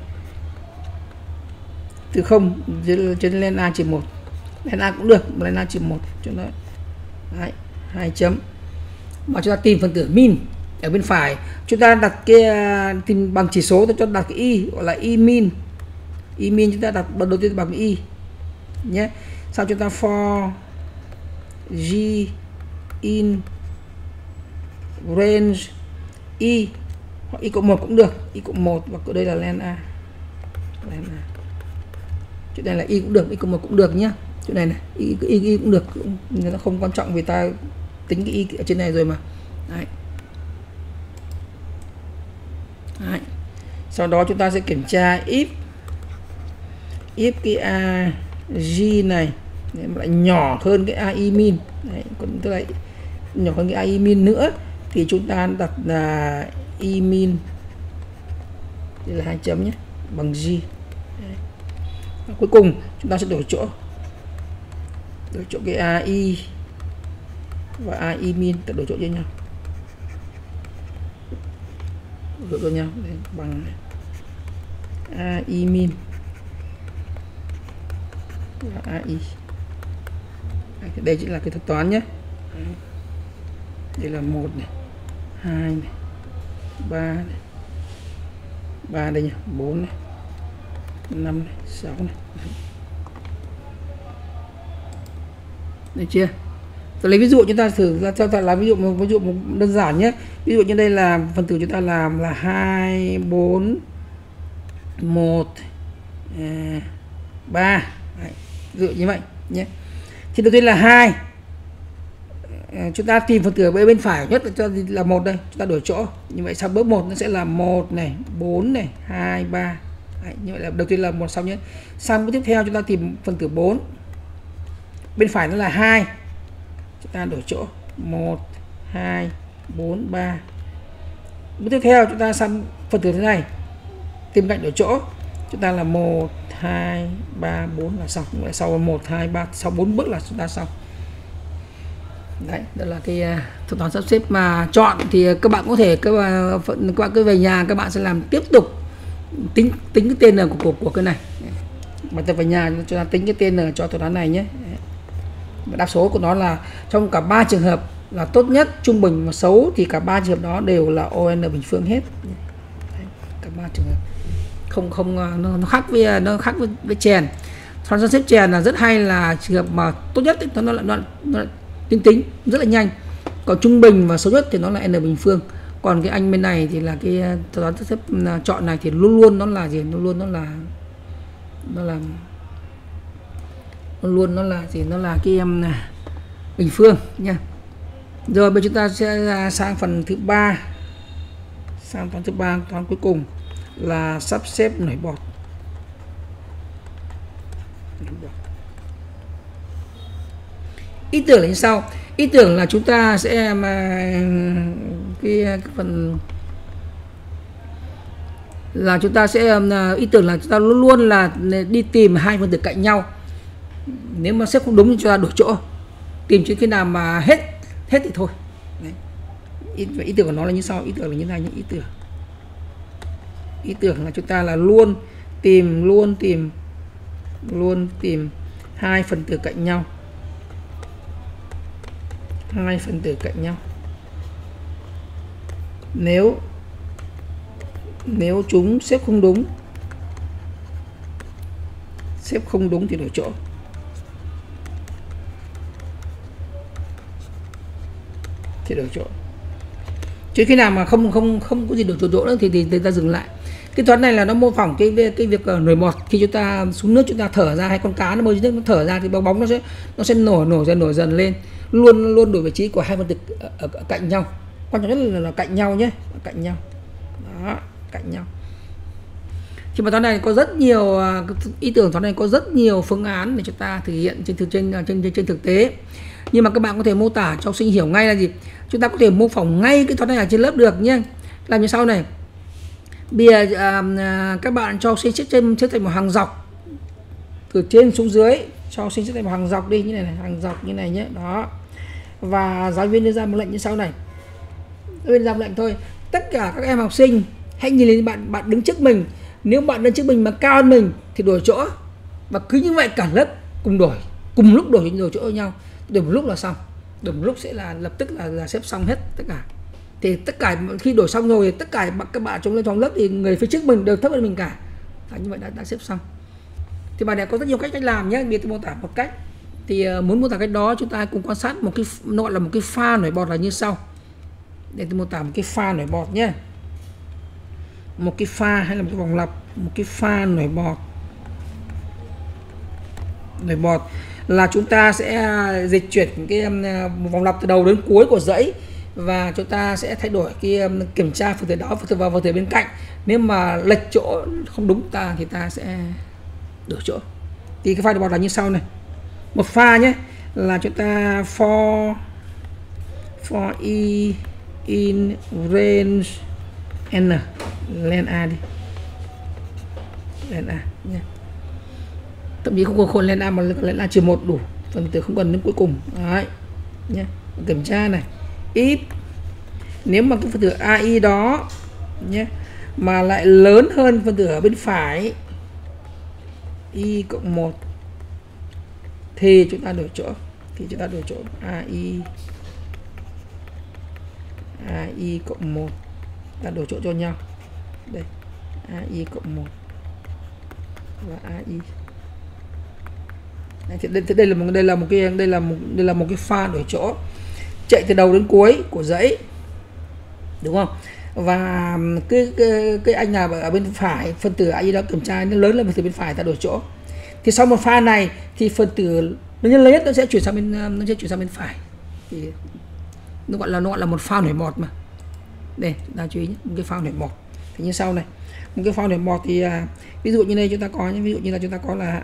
từ 0 cho lên a trừ 1, lên a cũng được, lên a trừ 1 cho nó. Đấy, 2 chấm. Mà chúng ta tìm phần tử min ở bên phải, chúng ta đặt cái tìm bằng chỉ số, tôi cho đặt cái y gọi là y min. Y min chúng ta đặt đầu tiên bằng y nhé. Sau chúng ta for g in range y, hoặc y cộng 1 cũng được, y cộng 1, và đây là len a. Chỗ này là y cũng được, y cộng 1 cũng được nhé. Chỗ này này y cũng được, nó không quan trọng vì ta tính cái y ở trên này rồi mà. Đấy. Đấy. Sau đó chúng ta sẽ kiểm tra if cái a g này lại nhỏ hơn cái ai min. Đấy, còn tức là nhỏ hơn cái ai min nữa thì chúng ta đặt là y min, đây là 2 chấm nhé, bằng g. Đấy. Và cuối cùng chúng ta sẽ đổi chỗ cái ai và ai min, ta đổi chỗ với nhau, Đây, bằng ai min và ai. Đây chính là cái thuật toán nhé. Đây là 1 này, 2 này, 3 này, 3 đây nhỉ, 4 này, 5 này, 6 này. Được chưa? Tôi lấy ví dụ, chúng ta thử ra cho ta làm ví dụ đơn giản nhé. Ví dụ như đây là phần tử chúng ta làm là 2 4 1 3. Đấy, ví dụ như vậy nhé. Thì đầu tiên là 2. Chúng ta tìm phần tử ở bên phải nhất là 1 đây, chúng ta đổi chỗ. Như vậy sau bước 1 nó sẽ là 1 này, 4 này, 2 3. Đấy, như vậy là đầu tiên là 1 xong nhé. Sang bước tiếp theo chúng ta tìm phần tử 4. Bên phải nó là 2. Chúng ta đổi chỗ 1 2 4 3. Bước tiếp theo chúng ta sang phần tử thế này, tìm cạnh đổi chỗ, chúng ta là 1 2 3 4 là xong. Vậy sau 1 2 3 sau 4 bước là chúng ta xong. Đấy, đó là cái thuật toán sắp xếp mà chọn. Thì các bạn có thể các bạn cứ về nhà các bạn sẽ làm tiếp tục tính cái tên n của cái này. Bài tập về nhà chúng ta tính cái tên n cho thuật toán này nhé. Đáp số của nó là trong cả 3 trường hợp là tốt nhất, trung bình và xấu, thì cả 3 trường hợp đó đều là ON bình phương hết. Đấy, cả 3 trường hợp. Không nó khác với chèn. Thuật toán xếp chèn là rất hay, là trường hợp mà tốt nhất nó tính rất là nhanh. Còn trung bình và xấu nhất thì nó là n bình phương. Còn cái anh bên này thì là cái thuật toán sắp xếp chọn này thì luôn luôn nó là gì, luôn luôn nó là gì, nó là cái bình phương nha. Rồi bây giờ chúng ta sẽ sang phần thứ ba, sang toán thứ ba, toán cuối cùng là sắp xếp nổi bọt. Ý tưởng là như sau. Ý tưởng là chúng ta sẽ cái phần là chúng ta sẽ ý tưởng là chúng ta luôn luôn là đi tìm hai phần tử cạnh nhau. Nếu mà xếp không đúng thì chúng ta đổi chỗ, tìm chứ khi nào mà hết thì thôi. Đấy. Ý tưởng của nó là như sau. Ý tưởng là như này, những ý tưởng là chúng ta là luôn tìm hai phần tử cạnh nhau, hai phần tử cạnh nhau. Nếu chúng xếp không đúng thì đổi chỗ. Chứ khi nào mà không có gì đổi chỗ nữa thì ta dừng lại. Cái toán này là nó mô phỏng cái việc nổi bọt. Khi chúng ta xuống nước chúng ta thở ra, hay con cá nó bơi dưới nước nó thở ra thì bong bóng nó sẽ nổi dần lên. Luôn đổi vị trí của hai phần tử ở cạnh nhau. Quan trọng nhất là cạnh nhau nhé, cạnh nhau. Đó, cạnh nhau. Thì mà toán này có rất nhiều ý tưởng, toán này có rất nhiều phương án để chúng ta thực hiện trên thực tế. Nhưng mà các bạn có thể mô tả cho học sinh hiểu ngay là gì? Chúng ta có thể mô phỏng ngay cái toán này ở trên lớp được nhé. Làm như sau này. Bây giờ các bạn cho học sinh xếp thành một hàng dọc từ trên xuống dưới, cho học sinh xếp thành một hàng dọc đi như này, hàng dọc như này nhé. Đó. Và giáo viên đưa ra một lệnh như sau này. Giáo viên ra một lệnh thôi. Tất cả các em học sinh hãy nhìn lên bạn đứng trước mình. Nếu bạn đứng trước mình mà cao hơn mình thì đổi chỗ. Và cứ như vậy cả lớp cùng lúc đổi chỗ với nhau. Đổi một lúc là xong. Đổi một lúc sẽ là lập tức là xếp xong hết tất cả. Thì tất cả khi đổi xong rồi tất cả các bạn trong lớp thì người phía trước mình đều thấp hơn mình cả. Như vậy đã xếp xong. Thì bài này có rất nhiều cách làm nhé. Bây giờ tôi mô tả một cách. Thì muốn mô tả cách đó chúng ta cùng quan sát một cái gọi là một cái pha nổi bọt là như sau. Để tôi mô tả một cái pha nổi bọt nhé. Một cái pha hay là một cái vòng lặp, một cái pha nổi bọt. Nổi bọt là chúng ta sẽ dịch chuyển cái vòng lặp từ đầu đến cuối của dãy, và chúng ta sẽ thay đổi cái kiểm tra phần tử đó vào phần tử bên cạnh. Nếu mà lệch chỗ không đúng thì ta sẽ đổi chỗ. Thì cái pha nổi bọt là như sau này. Một pha nhé là chúng ta for e in range n len a đi, len a nhé. Thậm chí không có khối len a mà len a trừ 1 đủ, phần tử không cần đến cuối cùng. Đấy nhé. Kiểm tra này, if nếu mà cái phần tử ai đó nhé mà lại lớn hơn phần tử ở bên phải y cộng 1 thì chúng ta đổi chỗ. ai cộng 1 ta đổi chỗ cho nhau. Đây, ai cộng 1 và ai. Đây là một cái pha đổi chỗ chạy từ đầu đến cuối của dãy, đúng không? Và cái anh nào ở bên phải, phần tử ai đó kiểm tra nó lớn lên phần tử bên phải ta đổi chỗ. Thì sau một pha này thì phần tử lớn nhất nó sẽ chuyển sang bên phải. Thì nó gọi là một pha nổi bọt mà. Đây, chúng ta chú ý nhé, một cái pha nổi bọt. Thì như sau này, một cái pha nổi bọt thì ví dụ như đây chúng ta có những ví dụ như là chúng ta có là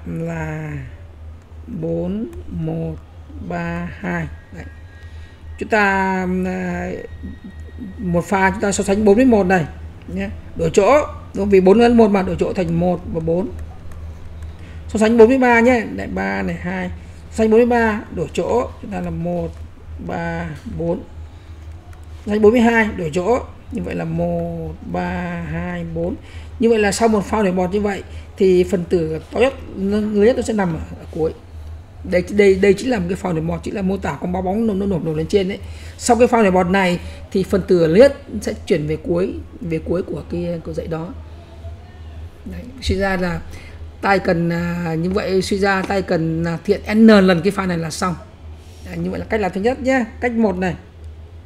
4 1 3 2. Đấy. Chúng ta một pha chúng ta so sánh 4 với 1 này nhé, đổi chỗ, đúng, vì 4 hơn 1 mà đổi chỗ thành 1 và 4. So sánh 4 với 3 nhé, lại 3 này 2. So sánh 4 với 3 đổi chỗ chúng ta là 1 3 4. So sánh 4 với 2 đổi chỗ, như vậy là 1 3 2 4. Như vậy là sau một pha nổi bọt như vậy thì phần tử to nhất lớn nhất nó sẽ nằm ở cuối. Đây chính là một cái pha nổi bọt, chính là mô tả con báo bóng nó nổ lên trên đấy. Sau cái pha nổi bọt này thì phần tử lớn nhất sẽ chuyển về cuối của cái dãy đó. Đấy, suy ra là tay cần như vậy, suy ra tay cần thiện n lần cái pha này là xong. Đấy, như vậy là cách làm thứ nhất nhé. Cách 1 này.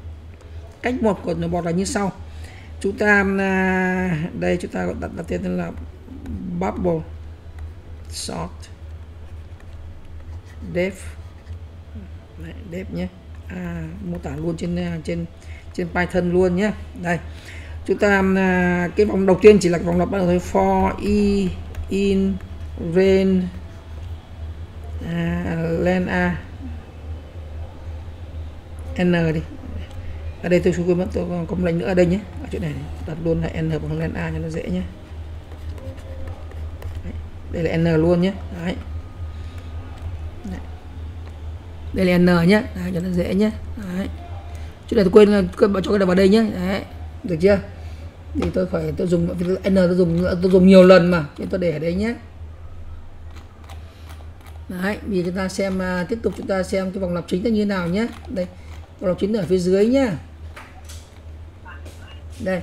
Cách một của nồi bọt là như sau. Chúng ta đây chúng ta đặt tên là bubble sort depth. Đấy, depth nhé. Mô tả luôn trên Python luôn nhé. Đây chúng ta cái vòng đầu tiên chỉ là vòng lặp bắt đầu thôi, for e in range len a n đi. Ở đây tôi quên mất, tôi có một lệnh nữa ở đây nhé, ở chỗ này đặt luôn là n bằng len a cho nó dễ nhé. Đấy, đây là n luôn nhé. Đấy. Đây là n nhé. Đấy, cho nó dễ nhé. Đấy. Chỗ này tôi quên cho cái đầu vào đây nhé. Đấy. Được chưa? Thì tôi dùng n, tôi dùng nhiều lần mà, nên tôi để ở đây nhé. Đấy, vì chúng ta xem tiếp tục chúng ta xem cái vòng lặp chính là như nào nhé. Đây, vòng lặp chính ở phía dưới nhé. Đây.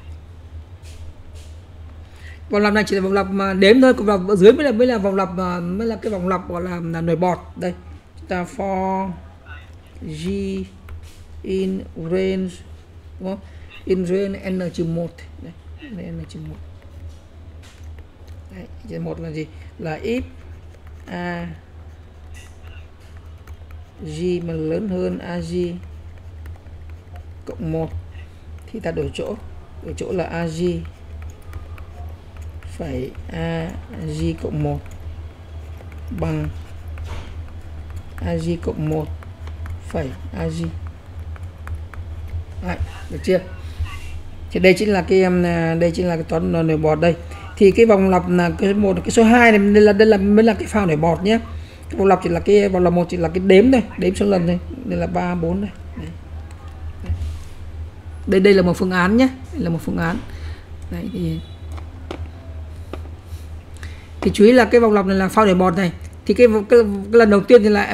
Vòng lặp này chỉ là vòng lặp mà đếm thôi, còn vòng ở dưới mới là vòng lặp, mới là cái vòng lặp gọi là nồi bọt. Đây, chúng ta for g in range, đúng không? In range n-1. Đây, n-1. Đấy, một là gì? Là if a g mà lớn hơn ag cộng 1 thì ta đổi chỗ là ag phẩy ag cộng 1 bằng ag cộng 1 phẩy ag. Đấy, được chưa? Thì đây chính là cái toán nồi bọt đây. Thì cái vòng lặp là cái số 2 này mới là cái phao nồi bọt nhé. Cái vòng lặp chỉ là cái vòng lặp 1 chỉ là cái đếm thôi, đếm số lần thôi. Đây là 3 4 này. Đây là một phương án nhé, đây là một phương án. Đấy thì chú ý là cái vòng lặp này là phao nồi bọt này. Thì cái lần đầu tiên thì là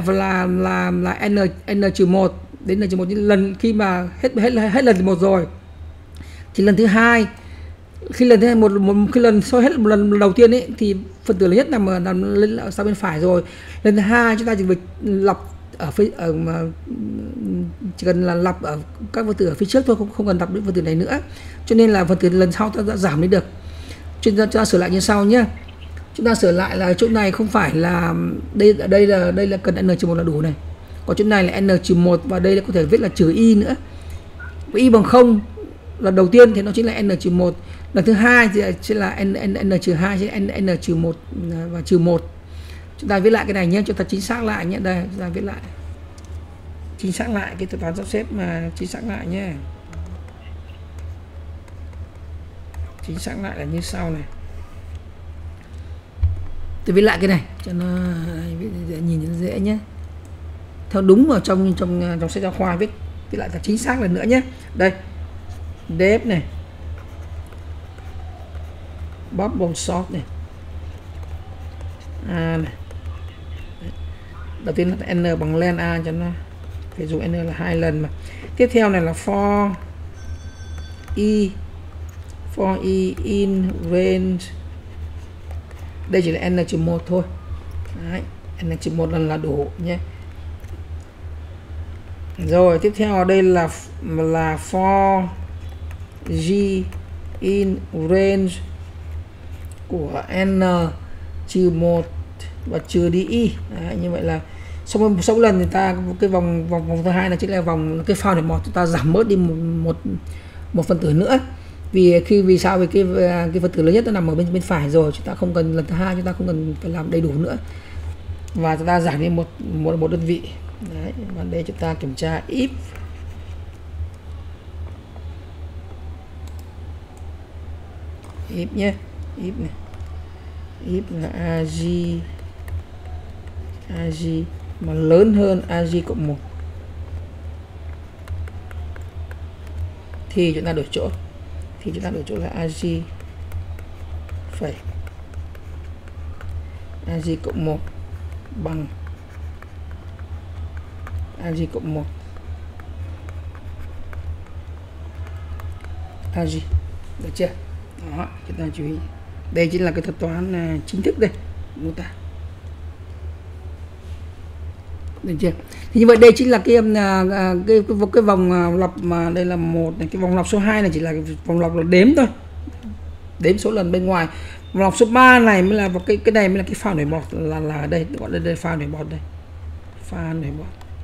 n-1 đến n-1, lần khi mà hết lần 1 rồi thì lần thứ hai, khi lần thứ hai khi lần sau hết một lần đầu tiên ấy thì phần tử lớn nhất nằm lên sang bên phải rồi. Lần thứ hai chúng ta chỉ việc lọc ở phía chỉ cần là lọc ở các phần tử ở phía trước thôi, không cần lọc đến phần tử này nữa. Cho nên là phần tử lần sau ta đã giảm đi được. Chúng ta sửa lại như sau nhé. Chúng ta sửa lại là chỗ này không phải là đây là cần n-1 là đủ này. Còn chỗ này là n-1 và đây là có thể viết là trừ y nữa. Y bằng 0 lần đầu tiên thì nó chính là n-1. Lần thứ hai thì sẽ là n-2, sẽ n-1 và trừ 1. Chúng ta viết lại cái này nhé, chúng ta chính xác lại nhé. Đây, chúng ta viết lại. Chính xác lại cái thuật toán sắp xếp mà chính xác lại nhé. Chính xác lại là như sau này. Tôi viết lại cái này cho nó nhìn cho nó dễ nhé. Theo đúng vào trong sách giáo khoa viết lại là chính xác lần nữa nhé. Đây. Depth này, bubble sort này, a này. Đầu tiên là n bằng len a cho nó phải dùng n là 2 lần mà. Tiếp theo này là for e in range, đây chỉ là n-1 thôi. Đấy, n-1 lần là đủ nhé. Rồi tiếp theo ở đây là for g in range của n-1 và trừ đi y. Đấy, như vậy là sau 6 lần thì ta cái vòng thứ hai là chính là vòng cái phao nồi bọt, chúng ta giảm bớt đi một phần tử nữa. Vì sao? Vì cái phần tử lớn nhất nó nằm ở bên phải rồi, chúng ta không cần lần thứ hai, chúng ta không cần phải làm đầy đủ nữa và chúng ta giảm đi một đơn vị. Đấy, và đây chúng ta kiểm tra if nhé, if này, if là ag mà lớn hơn ag cộng 1 thì chúng ta đổi chỗ, là ag phẩy ag cộng 1 bằng ag cộng 1 ag. Được chưa? Đó, chúng ta chú ý. Đây chính là cái thuật toán chính thức đây, mô tả. được chưa? Thì như vậy đây chính là cái vòng lọc mà đây là một này, cái vòng lọc số 2 này chỉ là vòng lọc là đếm thôi, đếm số lần bên ngoài. Vòng lọc số 3 này mới là cái này mới là cái pha nổi bọt, là ở đây gọi là đây pha nổi bọt đây, pha nổi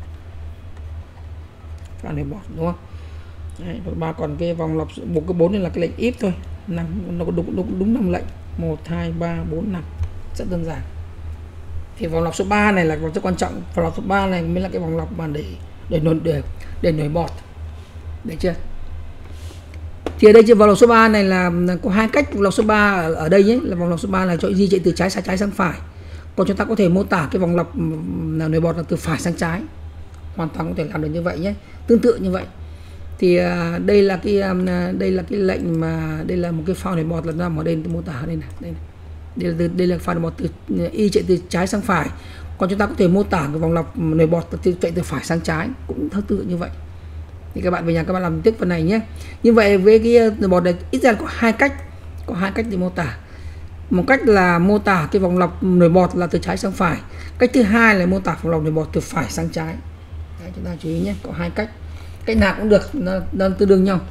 bọt đúng không? Đấy, ba còn cái vòng lọc một cái 4 này là cái lệnh if thôi, nó có đúng 5 lệnh 1 2 3 4 5, rất đơn giản. Thì vòng lọc số 3 này là vòng rất quan trọng, vòng lọc số 3 này mới là cái vòng lọc mà để nổi bọt, được chưa? Thì ở đây vòng lọc số 3 này là có hai cách. Vòng lọc số 3 ở đây nhé, là vòng lọc số 3 là cho di chạy từ trái sang phải. Còn chúng ta có thể mô tả cái vòng lọc nổi bọt là từ phải sang trái, hoàn toàn có thể làm được như vậy nhé, tương tự như vậy. Thì đây là cái lệnh mà đây là một cái pha nổi bọt là nằm ở đây, tôi mô tả đây này, đây là pha nổi bọt từ y chạy từ trái sang phải. Còn chúng ta có thể mô tả cái vòng lọc nổi bọt chạy từ phải sang trái, cũng tương tự như vậy. Thì các bạn về nhà các bạn làm tiếp phần này nhé. Như vậy với cái nổi bọt này ít ra có hai cách để mô tả. Một cách là mô tả cái vòng lọc nổi bọt là từ trái sang phải. Cách thứ hai là mô tả vòng lọc nổi bọt từ phải sang trái. Đấy, chúng ta chú ý nhé, có hai cách. Cách nào cũng được, nó tương đương nhau.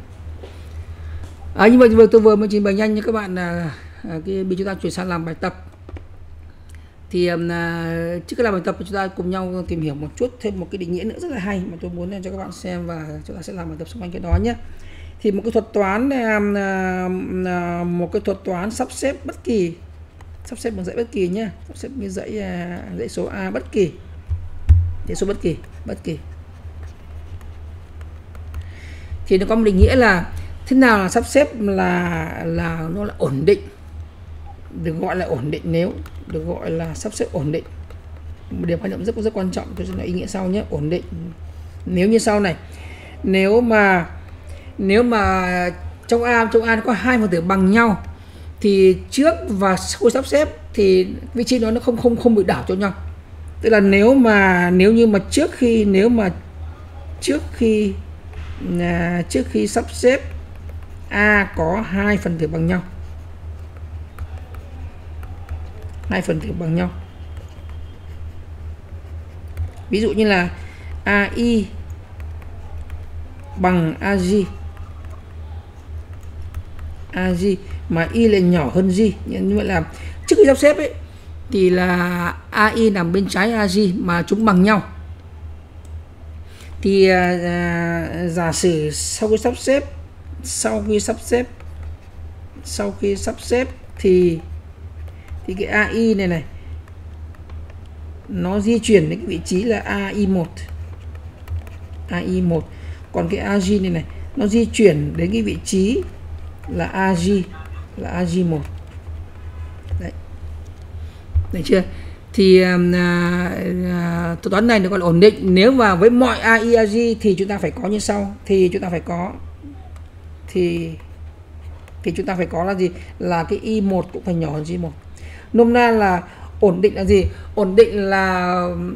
Như vậy tôi vừa mới trình bày nhanh cho các bạn là bây chúng ta chuyển sang làm bài tập. Thì trước khi làm bài tập chúng ta cùng nhau tìm hiểu một chút thêm một cái định nghĩa nữa rất là hay mà tôi muốn cho các bạn xem, và chúng ta sẽ làm bài tập xung quanh cái đó nhé. Thì một cái thuật toán sắp xếp bất kỳ, sắp xếp bằng dãy bất kỳ nhé, sắp xếp như dãy số A bất kỳ, dãy số bất kỳ. Thì nó có một định nghĩa là thế nào là sắp xếp là nó là ổn định, được gọi là ổn định, nếu được gọi là sắp xếp ổn định. Một điểm khái niệm rất quan trọng, tôi sẽ nói ý nghĩa sau nhé. Ổn định nếu như sau này, nếu mà trong A nó có hai phần tử bằng nhau thì trước và sau sắp xếp thì vị trí nó không bị đảo cho nhau. Tức là nếu như mà trước khi sắp xếp A có hai phần tử bằng nhau, ví dụ như là AI bằng AG mà Y lại nhỏ hơn G, như vậy là trước khi sắp xếp ấy thì là AI nằm bên trái AG mà chúng bằng nhau. Thì giả sử sau khi sắp xếp thì cái AI này nó di chuyển đến cái vị trí là AI1, còn cái AG này nó di chuyển đến cái vị trí là AG1. Đấy, được chưa? Thì thuật toán này được gọi là ổn định nếu mà với mọi AI AG thì chúng ta phải có như sau. Thì chúng ta phải có là gì? Là cái Y1 cũng phải nhỏ hơn G1. Nôm na là ổn định là gì? Ổn định là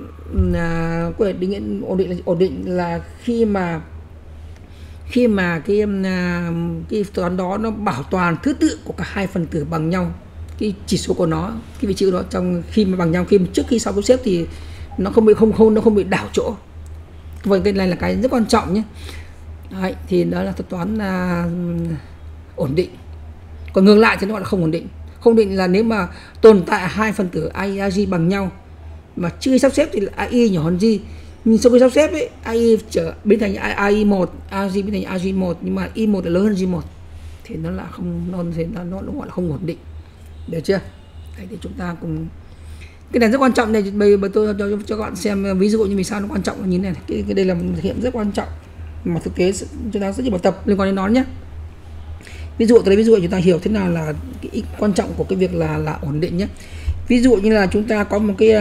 khi mà cái toán đó nó bảo toàn thứ tự của cả hai phần tử bằng nhau, cái chỉ số của nó, cái vị trí của nó trong khi mà bằng nhau, trước khi sau sắp xếp thì nó không bị đảo chỗ. Vậy cái này là cái rất quan trọng nhé. Đấy, thì đó là thuật toán ổn định. Còn ngược lại thì nó gọi là không ổn định. Không ổn định là nếu mà tồn tại hai phần tử AI AG bằng nhau mà trước khi sắp xếp thì AI nhỏ hơn G, nhưng sau khi sắp xếp ấy AI biến thành AI1, AG biến thành AG1, nhưng mà Y1 là lớn hơn G1 thì nó là nó gọi là không ổn định. Được chưa? Đấy, thì chúng ta cùng cái này rất quan trọng này, bây tôi cho các bạn xem ví dụ như vì sao nó quan trọng là như này. Cái đây là một thực hiện rất quan trọng mà thực tế chúng ta rất nhiều bài tập liên quan đến nó nhé. Ví dụ chúng ta hiểu thế nào là cái quan trọng của cái việc là ổn định nhé. Ví dụ như là chúng ta có một cái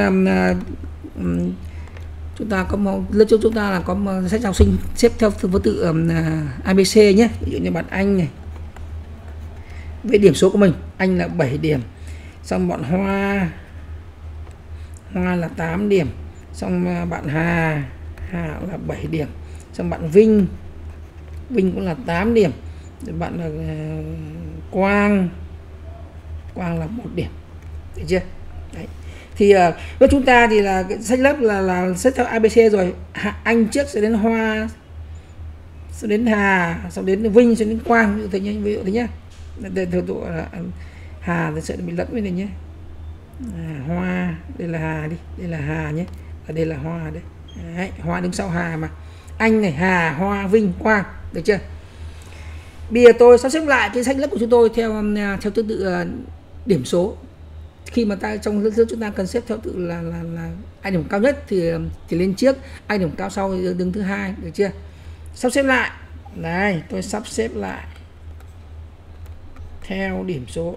lớp chúng ta là có một sách học sinh xếp theo thứ tự ABC nhé. Ví dụ như bạn Anh này, với điểm số của mình, Anh là 7 điểm, xong bọn Hoa là 8 điểm, xong bạn Hà là 7 điểm, xong bạn Vinh cũng là 8 điểm, rồi bạn là Quang là 1 điểm. Được chưa? Đấy. Thì với chúng ta thì là sách lớp là xếp theo ABC rồi. Anh trước sẽ đến Hoa, sau đến Hà, sau đến Vinh, sau đến Quang, ví dụ thế nhá. Đây thường tụ là Hà thì sẽ bị lẫn với này nhé. Hoa, đây là Hà đi, đây là Hà nhé, và đây là Hoa đây. Đấy, Hoa đứng sau Hà mà. Anh này, Hà, Hoa, Vinh, Quang, được chưa? Bây giờ tôi sắp xếp lại cái sách lớp của chúng tôi theo thứ tự điểm số. Khi mà trong lớp chúng ta cần xếp theo tự là ai điểm cao nhất thì lên trước, ai điểm cao sau thì đứng thứ hai, được chưa? Sắp xếp lại. Đây, tôi sắp xếp lại theo điểm số.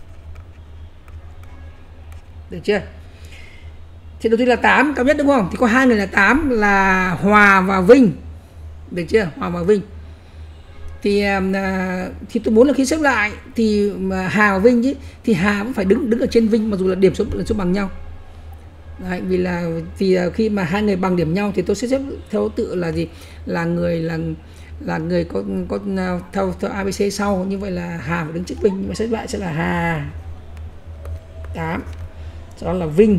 Được chưa? Thì đầu tiên là 8 cao nhất đúng không? Thì có hai người là 8 là Hòa và Vinh. Được chưa? Hòa và Vinh. Thì tôi muốn là khi xếp lại thì Hà và Vinh chứ, thì Hà cũng phải đứng ở trên Vinh mặc dù là điểm số bằng nhau. Đấy, vì là khi mà hai người bằng điểm nhau thì tôi sẽ xếp theo tự là gì? Là người có theo ABC sau, như vậy là Hà phải đứng trước Vinh, nhưng mà xếp lại sẽ là Hà 8, sau đó là Vinh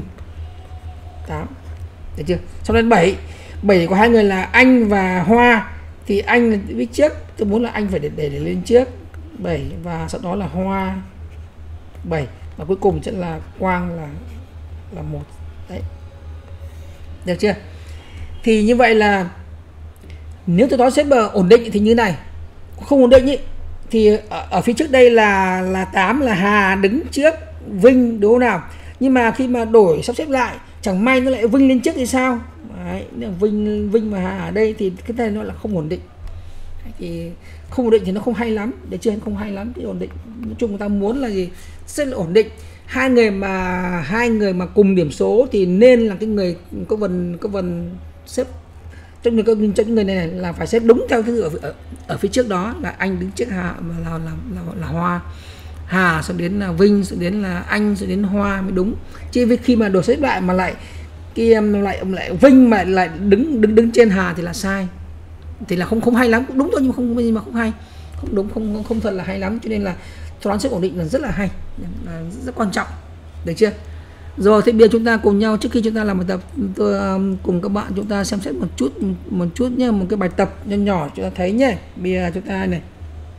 8, được chưa? Sau đến 7 có hai người là Anh và Hoa, thì Anh là viết trước, tôi muốn là Anh phải để lên trước 7, và sau đó là Hoa 7, và cuối cùng sẽ là Quang là 1. Đấy, được chưa? Thì như vậy là nếu tôi nói xếp ổn định thì như này, không ổn định ý, thì ở phía trước đây là 8 là Hà đứng trước Vinh, đúng không nào? Nhưng mà khi mà đổi sắp xếp lại, chẳng may nó lại Vinh lên trước thì sao? Đấy, Vinh và Hà ở đây thì cái này nó là không ổn định. Thì không ổn định thì nó không hay lắm, được chưa? Không hay lắm. Cái ổn định nói chung người ta muốn là gì? Rất là ổn định. Hai người mà cùng điểm số thì nên là cái người có vần xếp trong người này là phải xếp đúng theo thứ tự ở phía trước đó, là Anh đứng trước Hà mà là Hoa, Hà sau đến là Vinh, sau đến là Anh, sau đến Hoa mới đúng. Chứ khi mà đổi xếp lại mà lại lại Vinh mà lại đứng trên Hà thì là sai, thì là không hay lắm. Cũng đúng thôi nhưng mà không hay, không đúng, không thật là hay lắm. Cho nên là toán xếp ổn định là rất là hay, là rất quan trọng, được chưa? Rồi thì bây giờ chúng ta cùng nhau, trước khi chúng ta làm bài tập, tôi cùng các bạn chúng ta xem xét một chút nhé, một cái bài tập nhỏ chúng ta thấy nhé. Bây giờ chúng ta này,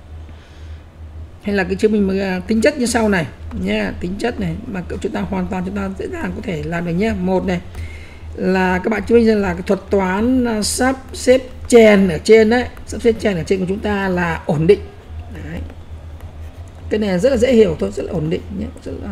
hay là cái chương mình tính chất như sau này nhé, tính chất này mà chúng ta hoàn toàn chúng ta dễ dàng có thể làm được nhé. Một này là các bạn chứng minh là cái thuật toán sắp xếp chèn ở trên đấy, sắp xếp chèn ở trên của chúng ta là ổn định. Đấy, cái này rất là dễ hiểu thôi, rất là ổn định nhé, rất là...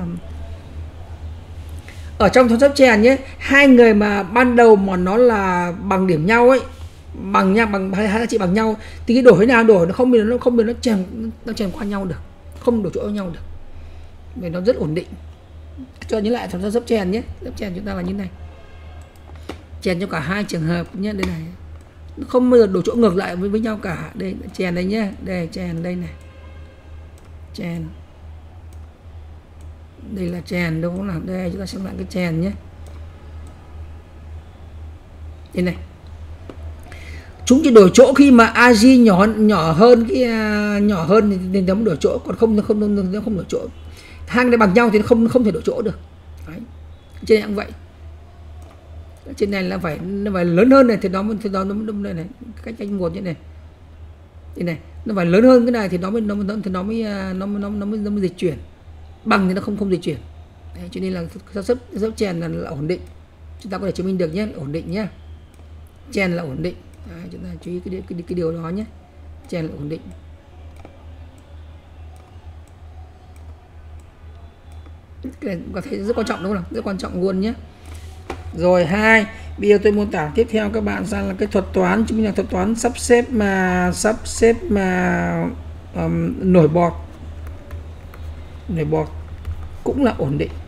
Ở trong thuật sắp chèn nhé, hai người mà ban đầu mà nó là bằng điểm nhau ấy, bằng hai giá trị bằng nhau, thì cái đổi thế nào đổi nó không bị nó chèn qua nhau được, không đổi chỗ với nhau được, vì nó rất ổn định. Cho nhớ lại thuật sắp chèn nhé, sắp chèn chúng ta là như này, chèn cho cả hai trường hợp nhé. Đây này, nó không bao giờ đổi chỗ ngược lại với nhau cả. Đây chèn đây nhé, đây chèn đây này, chèn đây là chèn, đúng không nào? Đây chúng ta xem lại cái chèn nhé, đây này, chúng chỉ đổi chỗ khi mà AG nhỏ hơn cái nhỏ hơn thì nó mới đổi chỗ, còn nó không đổi chỗ. Hai này bằng nhau thì nó không thể đổi chỗ được. Đấy, trên này cũng vậy, trên này là phải lớn hơn này thì nó đây này, cách anh nguồn như này, đây này, nó phải lớn hơn cái này thì nó mới dịch chuyển, bằng thì nó không dịch chuyển. Đấy, cho nên là sắp chèn là ổn định, chúng ta có thể chứng minh được nhé, ổn định nhé, chèn là ổn định. Đấy, chúng ta chú ý cái điều đó nhé, chèn là ổn định. Cái này có thể rất quan trọng đúng không? Rất quan trọng luôn nhé. Rồi hai, bây giờ tôi mô tả tiếp theo các bạn sang là cái thuật toán, chứng minh là thuật toán sắp xếp mà nổi bọt cũng là ổn định.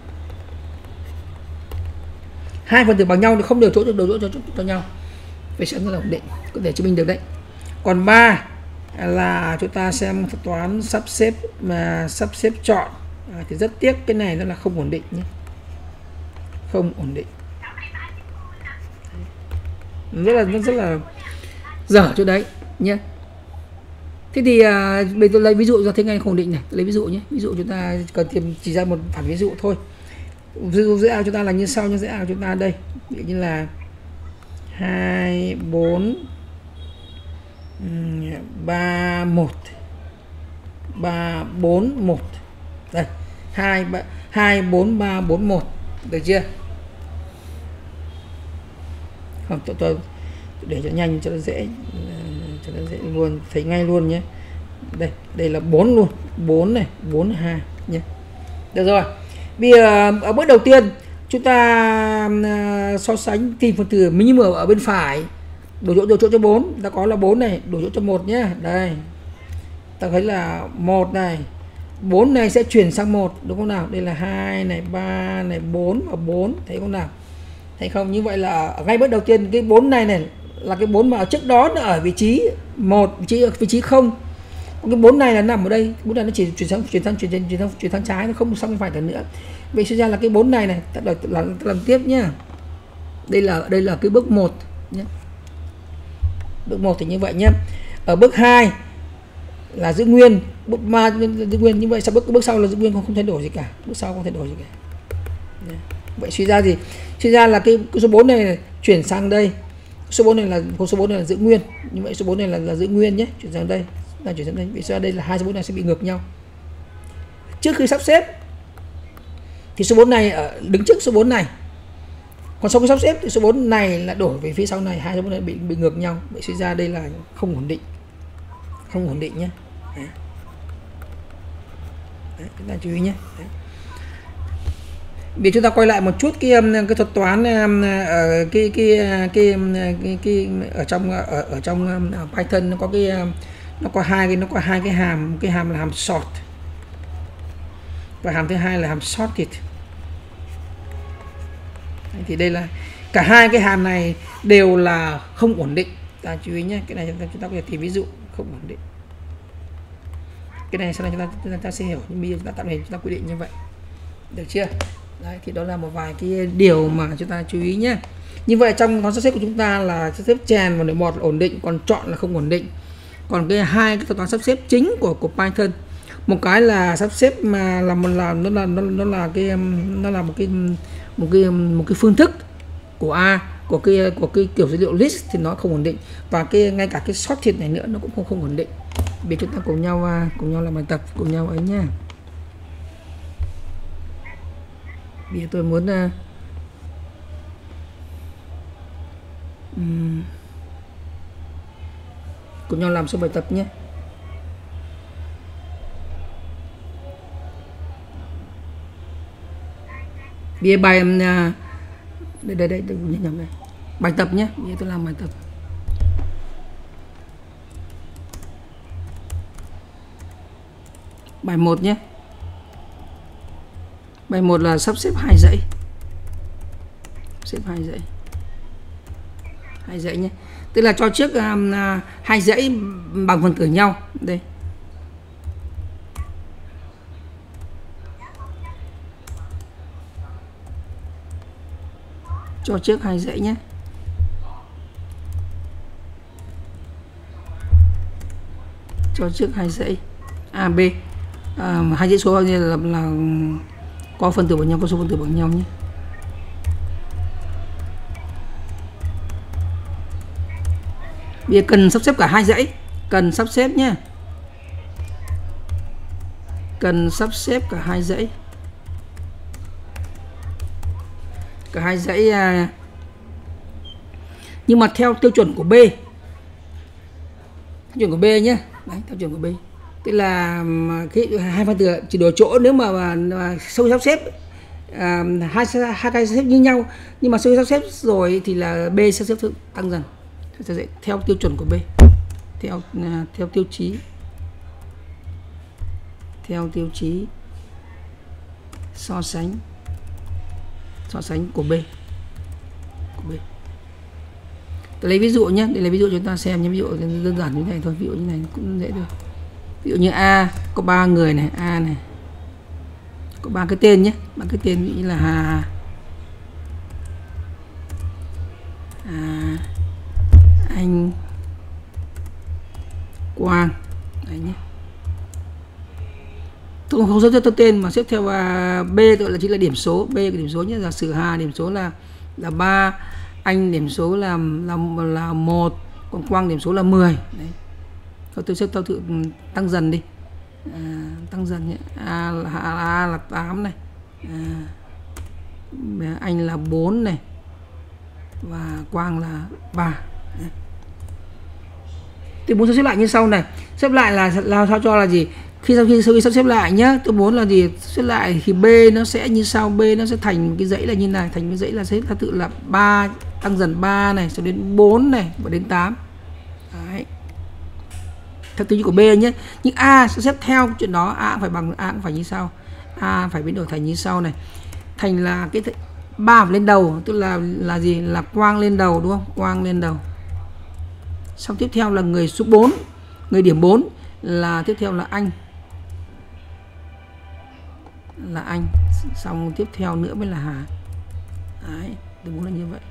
Hai phần tử bằng nhau thì không đều chỗ cho nhau, phải sẽ là ổn định, có thể chứng minh được đấy. Còn 3 là chúng ta xem thuật toán sắp xếp chọn, thì rất tiếc cái này nó là không ổn định nhé, không ổn định, rất là dở chỗ đấy nhé. Thế thì tôi lấy ví dụ cho thế này không ổn định này, tôi lấy ví dụ nhé, ví dụ chúng ta cần tìm chỉ ra một phản ví dụ thôi. Ví dụ dễ ảo chúng ta là như sau, như dễ ảo chúng ta đây, ví dụ như là 2 4 3 1 3 4 1. Đây, 2 4 3 4 1. Được chưa? Không, tôi để cho nhanh cho nó dễ luôn, thấy ngay luôn nhé. Đây là 4 luôn, 4 này, 4 2 nhé. Được rồi. Bây giờ ở bước đầu tiên chúng ta so sánh tìm phần tử minimum ở bên phải, đổ chỗ cho 4, ta có là 4 này, đổ chỗ cho 1 nhé. Đây. Ta thấy là 1 này, 4 này sẽ chuyển sang 1, đúng không nào? Đây là 2 này, 3 này, 4 và 4, thấy không nào? Thấy không? Như vậy là ở ngay bước đầu tiên cái 4 này là cái 4 mà trước đó nó ở vị trí 1, vị trí 0. Cái 4 này là nằm ở đây, 4 này nó chỉ chuyển sang trái, nó không sang phải nữa. Vậy suy ra là cái 4 này ta làm tiếp nhá. Đây là cái bước 1 nhé. Bước 1 thì như vậy nhé. Ở bước 2 là giữ nguyên, bước 3 giữ nguyên, như vậy sau bước sau là giữ nguyên, không thay đổi gì cả, bước sau không thay đổi gì cả. Vậy suy ra gì? Suy ra là cái số 4 này chuyển sang đây, số 4 này là giữ nguyên, như vậy số 4 này là giữ nguyên nhé, chuyển sang đây, chuyển sang đây. Vậy ra đây là hai số 4 này sẽ bị ngược nhau. Trước khi sắp xếp thì số 4 này đứng trước số 4 này, còn sau khi sắp xếp thì số 4 này là đổi về phía sau này, hai số 4 này bị ngược nhau. Vậy suy ra đây là không ổn định, không ổn định nhé. Đấy, chúng ta chú ý nhé. Đấy. Vì chúng ta quay lại một chút cái thuật toán ở ở trong Python, nó có hai cái hàm, cái hàm là hàm sort và hàm thứ hai là hàm sorted. Thì đây là cả hai cái hàm này đều là không ổn định. Ta chú ý nhé, cái này chúng ta có thể tìm ví dụ không ổn định. Cái này sau này chúng ta sẽ hiểu, nhưng bây giờ chúng ta tạm thời chúng ta quy định như vậy. Được chưa? Đấy, thì đó là một vài cái điều mà chúng ta chú ý nhé. Như vậy trong toán sắp xếp của chúng ta là sắp xếp chèn và nội bọt là ổn định, còn chọn là không ổn định. Còn cái hai cái thuật toán sắp xếp chính của Python, một cái là sắp xếp mà nó là một cái phương thức của của cái kiểu dữ liệu list thì nó không ổn định, và ngay cả cái sorted này nữa nó cũng không ổn định. Bây giờ chúng ta cùng nhau làm bài tập cùng nhau ấy nhá. Bây giờ tôi muốn cùng nhau làm số bài tập nhé. Bây giờ bài đây nhầm đây, bài tập nhé. Bây giờ tôi làm bài tập. Bài 1 nhé. Bài 1 là sắp xếp hai dãy. Xếp hai dãy nhé. Tức là cho trước hai dãy bằng phần tử nhau. Đây. Cho trước hai dãy nhé. Cho trước hai dãy A, B. Hai dãy số như là có phần tử bằng nhau, có số phần tử bằng nhau nhé. Bây giờ cần sắp xếp cả hai dãy, cần sắp xếp nhé. Cần sắp xếp cả hai dãy. Cả hai dãy nhưng mà theo tiêu chuẩn của B. Tiêu chuẩn của B nhé. Đấy, tiêu chuẩn của B. Tức là cái hai phần tử chỉ đổi chỗ, nếu mà sau sắp xếp hai cái sắp xếp như nhau, nhưng mà sau sắp xếp rồi thì là B sẽ xếp tăng dần theo tiêu chuẩn của B, theo tiêu chí so sánh của B. Tôi lấy ví dụ nhé, để lấy ví dụ chúng ta xem nhé. Ví dụ đơn giản như thế này thôi, ví dụ như này cũng dễ được. Ví dụ như A có 3 người này, A này có 3 cái tên nhé, 3 cái tên ví dụ như là Hà, Anh, Quang. Đấy nhé. không xếp theo tên mà xếp theo B, gọi là chính là điểm số. B cái điểm số nhé. Giả sử Hà điểm số là 3, Anh điểm số là 1, còn Quang điểm số là 10. Đấy. Tôi xếp theo thứ tăng dần đi. Tăng dần nhé. A là 8 này. Anh là 4 này. Và Quang là 3. Đấy. Tôi muốn xếp lại như sau này. Xếp lại là sao cho là gì? Sau khi sắp xếp lại nhá, tôi muốn là gì? Xếp lại thì B nó sẽ như sau. B nó sẽ thành cái dãy là như này. Thành cái dãy là xếp tự là 3, tăng dần 3 này, cho đến 4 này, và đến 8. Đấy. Theo tiêu chí của B nhé. Nhưng A sẽ xếp theo chuyện đó. A cũng phải như sau. A phải biến đổi thành như sau này. Thành là cái 3 phải lên đầu. Tức là gì? Là Quang lên đầu đúng không? Quang lên đầu. Xong tiếp theo là người số 4. Người điểm 4 là tiếp theo là Anh. Là Anh. Xong tiếp theo nữa mới là Hà. Đấy, tôi muốn là như vậy.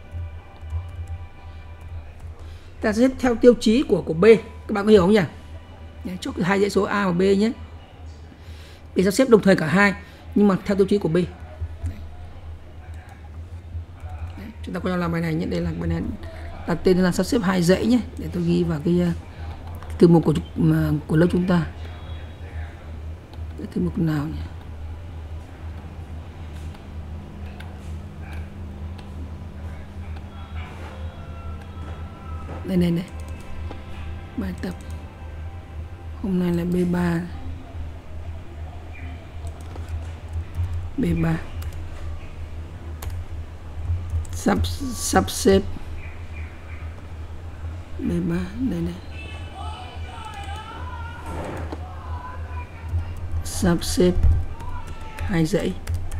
Ta sẽ xếp theo tiêu chí của B. Các bạn có hiểu không nhỉ? Chốt hai dãy số A và B nhé. Để sắp xếp đồng thời cả hai, nhưng mà theo tiêu chí của B. Đấy, chúng ta có làm bài này nhé. Đây là bài này đặt tên là sắp xếp hai dãy nhé. Để tôi ghi vào cái thư mục của lớp chúng ta. Cái thư mục nào nhỉ? Đây. Bài tập hôm nay là B3. B3 sắp xếp B3 đây này. Sắp xếp hai dãy.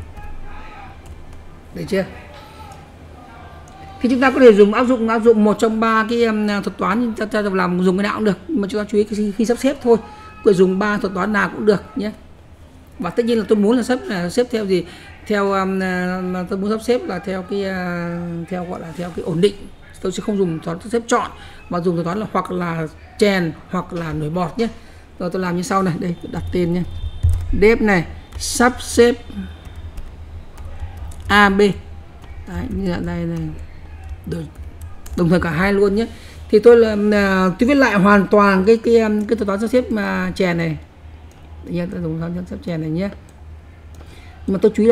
Được chưa? Thì chúng ta có thể áp dụng một trong ba cái thuật toán, chúng ta làm dùng cái nào cũng được, nhưng mà chúng ta chú ý khi sắp xếp thôi, cứ dùng 3 thuật toán nào cũng được nhé. Và tất nhiên là tôi muốn là xếp theo gì? Theo tôi muốn sắp xếp là theo cái gọi là theo cái ổn định. Tôi sẽ không dùng toán sắp xếp chọn, mà dùng thuật toán là hoặc là chèn hoặc là nổi bọt nhé. Rồi tôi làm như sau này, đây tôi đặt tên nhé. Dép này sắp xếp AB. Đấy, như là đây này. Đồng thời cả hai luôn nhé. Thì tôi viết lại hoàn toàn cái thuật toán sắp xếp mà chèn này. Tôi dùng thuật toán sắp xếp chèn này nhé. Nhưng mà tôi chú ý là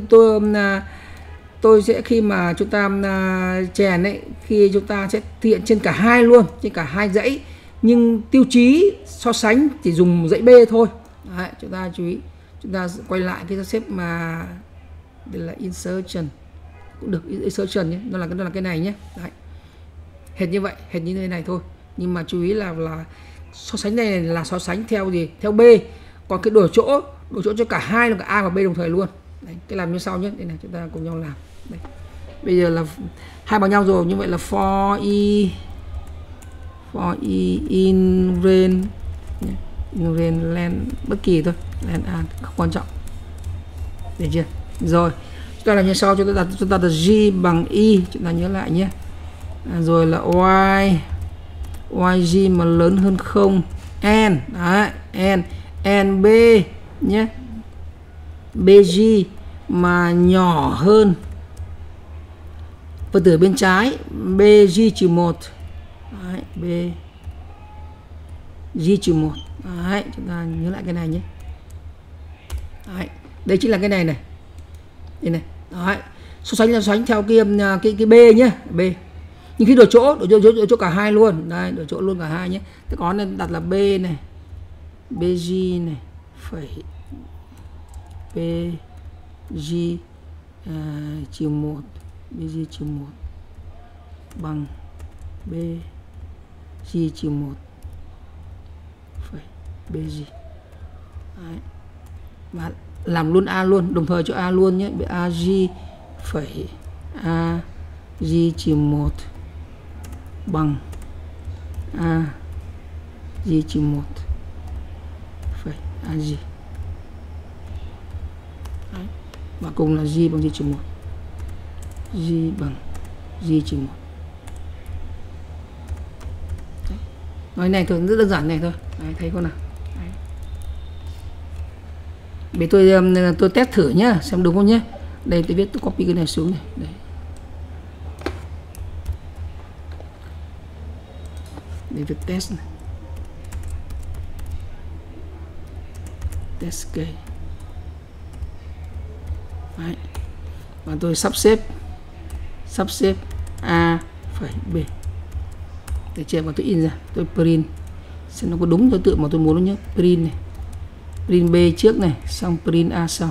tôi sẽ khi mà chúng ta chèn ấy, khi chúng ta sẽ thực hiện trên cả hai luôn, trên cả hai dãy, nhưng tiêu chí so sánh chỉ dùng dãy B thôi. Đấy, chúng ta chú ý, chúng ta quay lại cái sắp xếp mà đây là insertion cũng được, insertion nhé, nó là cái này nhé. Đấy, hệt như vậy, hệt như thế này thôi, nhưng mà chú ý là so sánh này là so sánh theo gì? Theo B. Còn cái đổi chỗ cho cả hai là cả A và B đồng thời luôn. Đấy, cái làm như sau nhé. Đây này, chúng ta cùng nhau làm. Đây. Bây giờ là hai bằng nhau rồi, như vậy là for e in range len bất kỳ thôi, len a không quan trọng. Được chưa? Rồi chúng ta làm như sau, chúng ta đặt g bằng y, chúng ta nhớ lại nhé. Rồi là yg mà lớn hơn 0, n đấy, n b nhé, bg mà nhỏ hơn phần tử bên trái bg trừ 1. Đấy, bg trừ 1. Đấy, chúng ta nhớ lại cái này nhé. Đấy, đây chính là cái này này. Đây này. Đấy, so sánh theo cái B nhé, B. Nhưng khi đổi chỗ cả hai luôn. Đây, đổi chỗ luôn cả hai nhé. Thế có nên đặt là B này, bg này phẩy bg trừ 1, bg trừ 1 bằng bg trừ 1 phẩy bg. Đấy. Và làm luôn A luôn, đồng thời cho A luôn nhé. Ag phẩy ag trừ 1 bằng ag trừ 1 phẩy ag. Và cùng là g bằng g trừ 1. G bằng g trừ 1. Nói này thôi, rất đơn giản này thôi. Đấy, thấy không nào? Đấy. Vì tôi test thử nhá, xem đúng không nhé. Đây tôi viết, tôi copy cái này xuống này. Đây. Để tôi test này. Test key. Đấy. Và tôi sắp xếp A phẩy B. Để chưa, và tôi in ra, tôi print xem nó có đúng đối tượng mà tôi muốn không nhé. Print này, print B trước này, xong print A sau.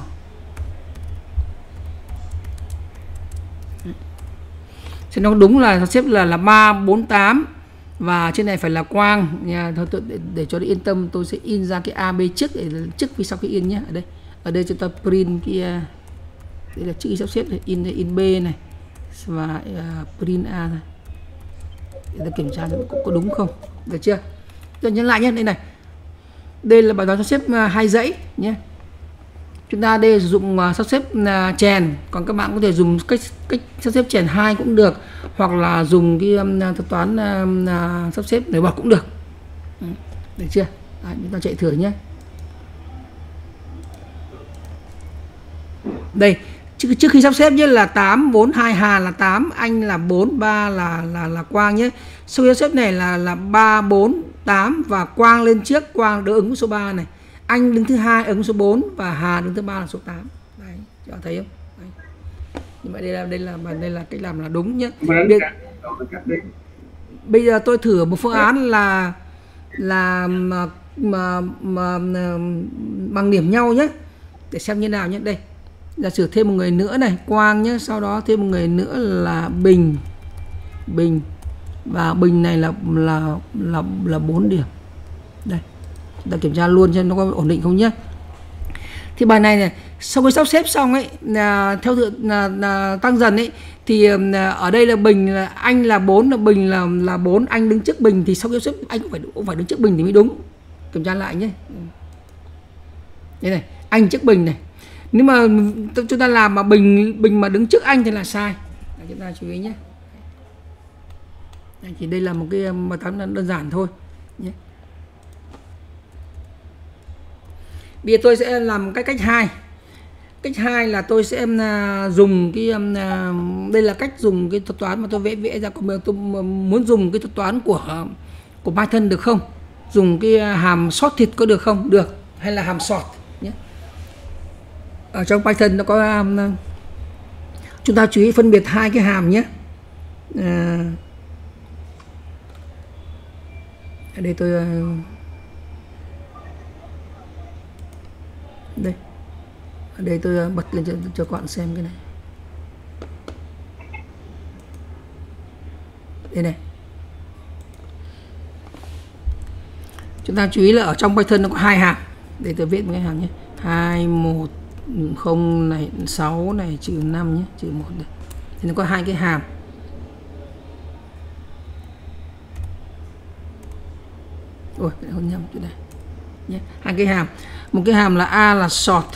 Xem nó đúng là sắp xếp là 3 4 8 và trên này phải là quang nha. Thôi để cho yên tâm, tôi sẽ in ra cái AB trước để trước vì sau khi in nhé. Ở đây chúng ta print cái đây là chữ sắp xếp này, in B này và print A này. Để ta kiểm tra có đúng không, được chưa? Tôi nhấn lại nhé, đây này, đây là bài toán sắp xếp 2 dãy nhé. Chúng ta đây sử dụng sắp xếp chèn, còn các bạn có thể dùng cách sắp xếp chèn 2 cũng được, hoặc là dùng cái thuật toán sắp xếp nổi bật cũng được. Được chưa? Đấy, chúng ta chạy thử nhé. Đây, trước khi sắp xếp nhé là 8 4 2, Hà là 8, Anh là 4, 3 là Quang nhé. Sau khi sắp xếp này là 3 4 8 và Quang lên trước, Quang đỡ ứng với số 3 này. Anh đứng thứ 2 ứng số 4 và Hà đứng thứ 3 là số 8. Đấy, các bạn thấy không? Đấy. Nhưng mà đây là cách làm là đúng nhé. Bây giờ tôi thử một phương án là bằng điểm nhau nhé, để xem như nào nhé. Đây, giả sử thêm một người nữa này, Quang nhé, sau đó thêm một người nữa là Bình và Bình này là 4 điểm. Đây, chúng ta kiểm tra luôn xem nó có ổn định không nhé. Thì bài này sau khi sắp xếp xong ấy, theo tăng dần ấy, thì ở đây là Bình là Anh là 4, là Bình là 4, Anh đứng trước Bình, thì sau khi sắp xếp anh cũng phải đứng trước Bình thì mới đúng. Kiểm tra lại nhé. Đây này, Anh trước Bình này. Nếu mà chúng ta làm mà Bình mà đứng trước Anh thì là sai. Chúng ta chú ý nhé. Chỉ đây là một cái bài toán đơn giản thôi nhé. Bây giờ tôi sẽ làm cách 2. Cách 2 là tôi sẽ dùng cái đây là cách dùng cái thuật toán mà tôi vẽ ra. Còn tôi muốn dùng cái thuật toán của Python được không? Dùng cái hàm sorted có được không? Được. Hay là hàm sort nhé. Ở trong Python nó có chúng ta chú ý phân biệt hai cái hàm nhé. Ở đây tôi đây, ở đây tôi bật lên cho các bạn xem cái này. Đây này, chúng ta chú ý là ở trong Python nó có hai hàm. Để tôi viết một cái hàm nhé, 210 này 6 này trừ 5 nhé, trừ 1 đây. Thì nó có hai cái hàm. Ôi, không nhầm chỗ này nhé. Hai cái hàm, một cái hàm là A là sort.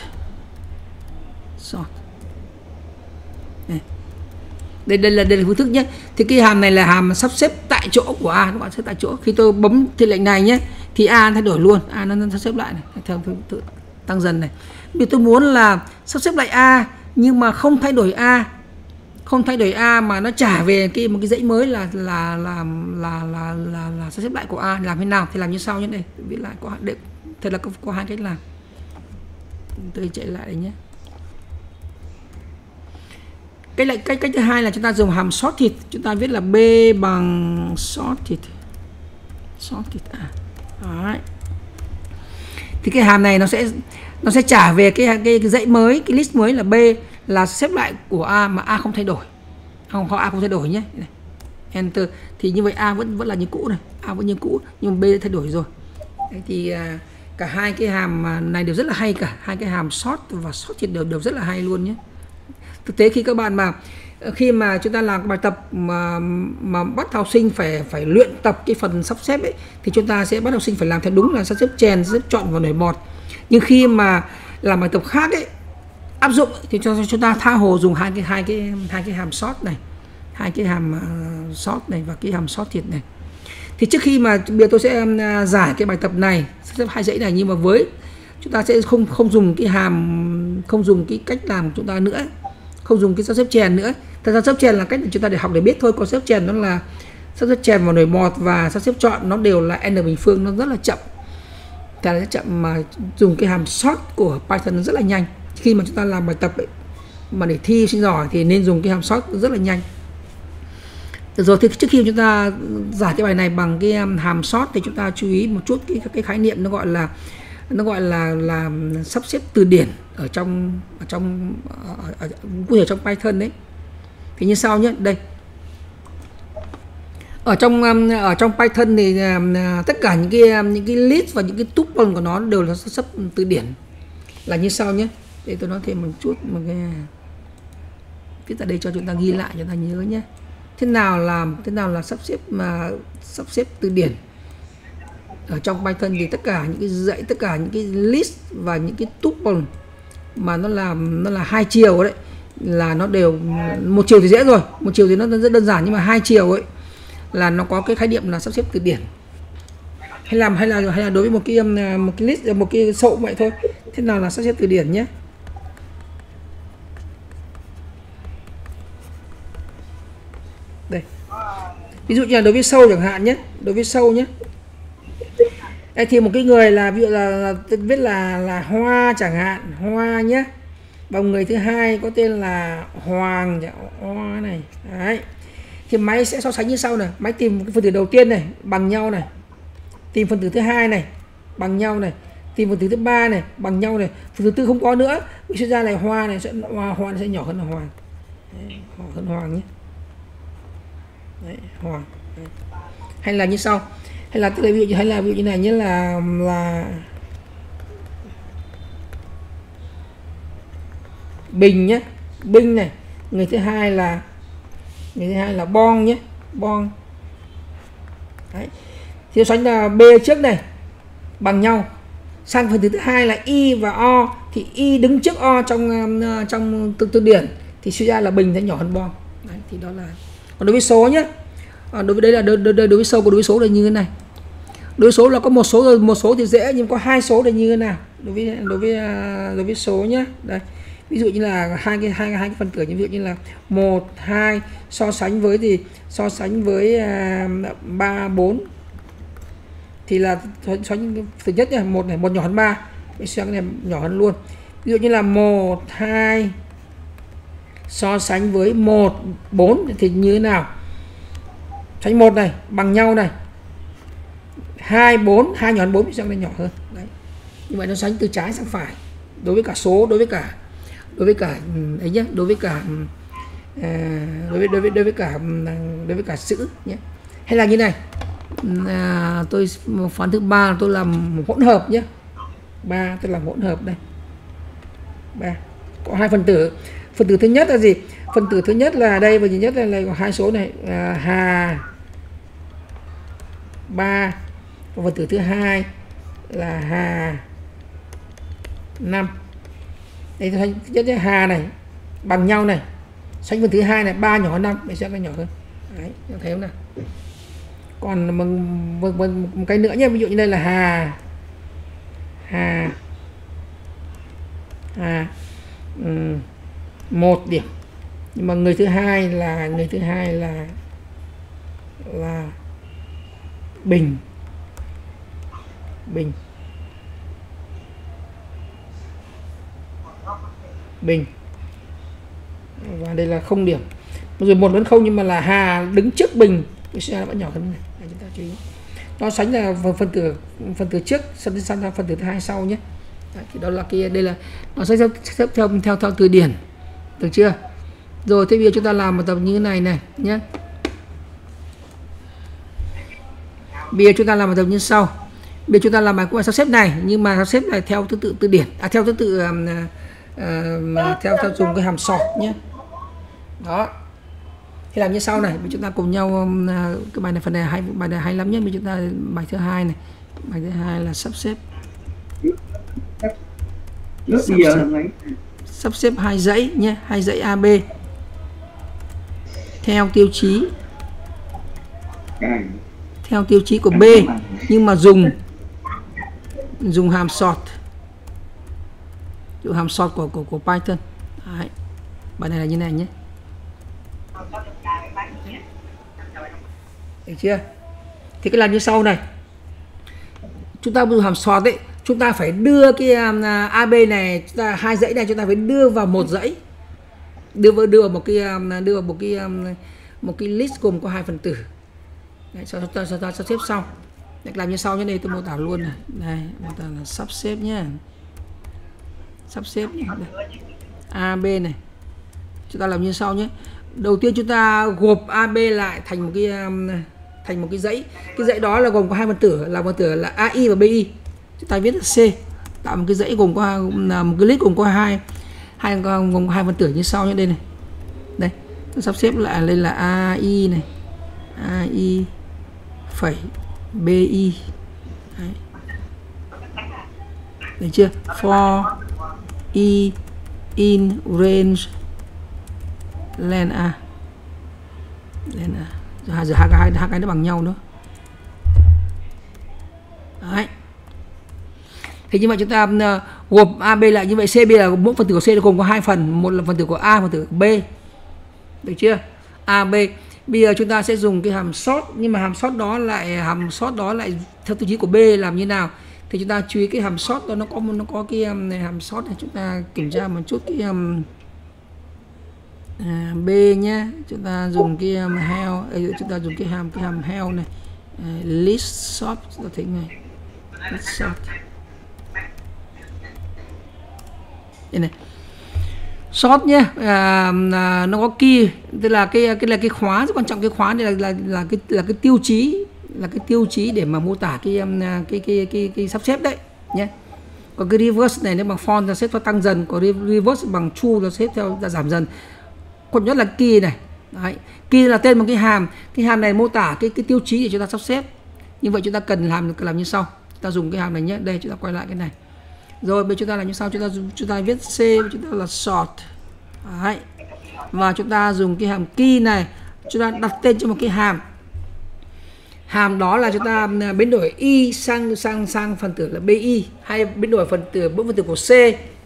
Đây là phương thức nhé. Thì cái hàm này là hàm sắp xếp tại chỗ của A, các bạn xếp tại chỗ. Khi tôi bấm thị lệnh này nhé thì A thay đổi luôn, A nó sắp xếp lại này theo thứ tăng dần này. Vì tôi muốn là sắp xếp lại A nhưng mà không thay đổi A, mà nó trả về một cái dãy mới là sắp xếp lại của A. Làm thế nào thì làm như sau nhé. Đây viết lại thật là có hai cách làm. Tôi chạy lại đây nhé. Cách thứ hai là chúng ta dùng hàm sorted. Chúng ta viết là B bằng sorted Đấy. Thì cái hàm này nó sẽ trả về cái dãy mới, cái list mới là B là xếp lại của A mà A không thay đổi. A không thay đổi nhé. Enter. Thì như vậy A vẫn là như cũ này, A vẫn như cũ nhưng B đã thay đổi rồi. Đấy, thì cả hai cái hàm này đều rất là hay cả. Hai cái hàm sort và sorted đều rất là hay luôn nhé. Thực tế khi mà chúng ta làm bài tập mà bắt học sinh phải luyện tập cái phần sắp xếp ấy, thì chúng ta sẽ bắt học sinh phải làm theo đúng là sắp xếp chèn, sắp xếp chọn và nổi bọt. Nhưng khi mà làm bài tập khác ấy, áp dụng thì cho chúng ta tha hồ dùng hai cái hàm sort này, hai cái hàm sort này và cái hàm sorted này. Thì trước khi mà bây giờ tôi sẽ giải cái bài tập này, sắp xếp hai dãy này, nhưng mà với chúng ta sẽ không dùng cái không dùng cái cách làm của chúng ta nữa, không dùng cái sắp xếp chèn nữa. Thật ra sắp xếp chèn là cách để chúng ta để học để biết thôi, còn sắp xếp chèn nó là sắp xếp chèn vào nổi bọt và sắp xếp chọn nó đều là n bình phương, nó rất là chậm. Thật là chậm, mà dùng cái hàm sort của Python nó rất là nhanh. Khi mà chúng ta làm bài tập ấy, mà để thi sinh giỏi thì nên dùng cái hàm sort rất là nhanh. Được rồi, thì trước khi chúng ta giải cái bài này bằng cái hàm sort thì chúng ta chú ý một chút cái khái niệm nó gọi là sắp xếp từ điển ở trong cụ thể trong Python đấy. Thì như sau nhé, đây. Ở trong Python thì tất cả những cái list và những cái tuple của nó đều là sắp xếp từ điển là như sau nhé. Để tôi nói thêm một chút một cái viết tại đây cho chúng ta ghi lại cho ta nhớ nhé. Thế nào là sắp xếp từ điển ở trong Python thì tất cả những cái list và những cái tuple mà nó là hai chiều đấy, là nó đều một chiều thì dễ rồi, một chiều thì nó rất đơn giản, nhưng mà hai chiều ấy là nó có cái khái niệm là sắp xếp từ điển. Hay là đối với một cái list, một cái sổ vậy thôi. Thế nào là sắp xếp từ điển nhé. Đây. Ví dụ như là đối với sâu chẳng hạn nhé, đối với sâu nhé. Đây thì một cái người là ví dụ là viết là Hoa chẳng hạn, Hoa nhé. Và người thứ hai có tên là Hoàng, Hoa này. Đấy. Thì máy sẽ so sánh như sau này, máy tìm cái phần tử đầu tiên này bằng nhau này, tìm phần tử thứ hai này bằng nhau này, tìm phần tử thứ ba này bằng nhau này, phần tử tư không có nữa. Ví dụ ra này Hoa này sẽ nhỏ hơn là Hoàng. Đấy, nhỏ hơn Hoàng nhé. Đấy, Hoàng. Đấy. Hay là như sau, hay là ví dụ như này nhé, là Bình nhé, Binh này, người thứ hai là Bong nhé, Bong. Đấy. Thì sánh là B trước này bằng nhau, sang phần thứ hai là Y và O thì Y đứng trước O trong từ điển thì suy ra là Bình sẽ nhỏ hơn Bong. Đấy, thì đó là. Còn đối với số nhé, đối với đây là đối với số, của đối với số là như thế này. Đối với số là có một số thì dễ, nhưng có hai số là như thế nào đối với số nhé. Đây, ví dụ như là hai cái phần tử, ví dụ như là 1, 2 so sánh với 3, 4 thì là so sánh thứ nhất nhé, một nhỏ hơn 3, mình sang cái này nhỏ hơn luôn. Ví dụ như là 1, 2 so sánh với 1, 4 thì như thế nào? Sánh 1 này bằng nhau này, 2, 4, 2 nhỏ hơn 4 thì sang đây nhỏ hơn. Đấy. Như vậy nó sánh từ trái sang phải đối với cả số, đối với cả ấy nhé, đối với cả chữ nhé. Hay là như này, tôi phán thứ 3 tôi làm hỗn hợp nhé, 3 tôi làm hỗn hợp đây, 3 có hai phần tử. Phần tử thứ nhất là gì? Phần tử thứ nhất là đây, và thứ nhất là có hai số này, Hà 3, và phần tử thứ hai là Hà 5. Đây thứ nhất là Hà này bằng nhau này, sánh phần thứ hai này 3 nhỏ hơn 5, mình sẽ cái nhỏ hơn. Đấy, thấy không nào? Còn một cái nữa nhé, ví dụ như đây là Hà 1 điểm, nhưng mà người thứ hai là Bình. Và đây là 0 điểm. Rồi 1 vẫn 0, nhưng mà là Hà đứng trước Bình, sẽ vẫn nhỏ hơn này. Chúng ta chú ý. Nó sánh là phần tử trước sang phần tử thứ hai sau nhé. Đấy, thì đó là đây là nó sẽ xếp theo từ điển, được chưa? Rồi thế bây giờ chúng ta làm một tập như thế này nhé. Bây giờ chúng ta làm một tập như sau. Bây giờ chúng ta làm bài cũng là sắp xếp này, nhưng mà sắp xếp này theo thứ tự từ điển, theo thứ tự theo dùng cái hàm sort nhé. Đó. Thì làm như sau này, chúng ta cùng nhau cái bài này, phần này bài này hay lắm nhé. Bây giờ chúng ta bài thứ hai này, bài thứ hai là sắp xếp hai dãy nhé, hai dãy AB theo tiêu chí của B, nhưng mà dùng hàm sort dụ hàm sort của Python. Đấy. Bài này là như này nhé. Được chưa? Thì cái làm như sau này. Chúng ta dùng hàm sort ấy, chúng ta phải đưa cái AB này, chúng ta hai dãy này chúng ta phải đưa vào một dãy. Đưa vào một cái list gồm có hai phần tử. Đấy, sau ta sắp xếp xong. Để làm như sau nhé, đây tôi mô tả luôn này. Đây, mô tả là sắp xếp nhé. Sắp xếp nhé. AB này. Chúng ta làm như sau nhé. Đầu tiên chúng ta gộp AB lại thành một cái dãy. Cái dãy đó là gồm có hai phần tử, là phần tử là AI và BI. Chúng ta viết là C, tạo một cái dãy gồm có một cái list gồm có hai phần tử như sau nhé. Đây này. Đây, tôi sắp xếp lại lên là AI này. AI phẩy BI. Đấy. Được chưa? For E in range len A. Len A. Giờ hai cái nó bằng nhau nữa. Đấy. Thì như vậy chúng ta gộp AB lại như vậy. CB là mỗi phần tử của C gồm có hai phần, một là phần tử của A, phần tử của B. Được chưa? AB. Bây giờ chúng ta sẽ dùng cái hàm sort, nhưng mà hàm sort đó lại theo tiêu chí của B làm như nào? Thì chúng ta chú ý cái hàm sort đó nó có cái hàm sort này, chúng ta kiểm tra một chút cái B nhé. Chúng ta dùng cái hell, chúng ta dùng cái hàm hell này, list sort, chúng ta thấy này, list sort. Đây này, sort nhé, nó có key, tức là cái khóa rất quan trọng. Cái khóa này là cái tiêu chí để mà mô tả cái sắp xếp đấy nhé. Còn cái reverse này nếu bằng for là xếp theo tăng dần, còn reverse bằng true là xếp theo giảm dần. Còn nhất là key này. Đấy. Key là tên một cái hàm này mô tả cái tiêu chí để chúng ta sắp xếp. Như vậy chúng ta cần làm như sau. Chúng ta dùng cái hàm này nhé. Đây chúng ta quay lại cái này. Rồi bây giờ chúng ta làm như sau, chúng ta viết C, chúng ta là sort. Đấy. Và chúng ta dùng cái hàm key này, chúng ta đặt tên cho một cái hàm đó là chúng ta biến đổi y sang phần tử là BI, hay biến đổi mỗi phần tử của C.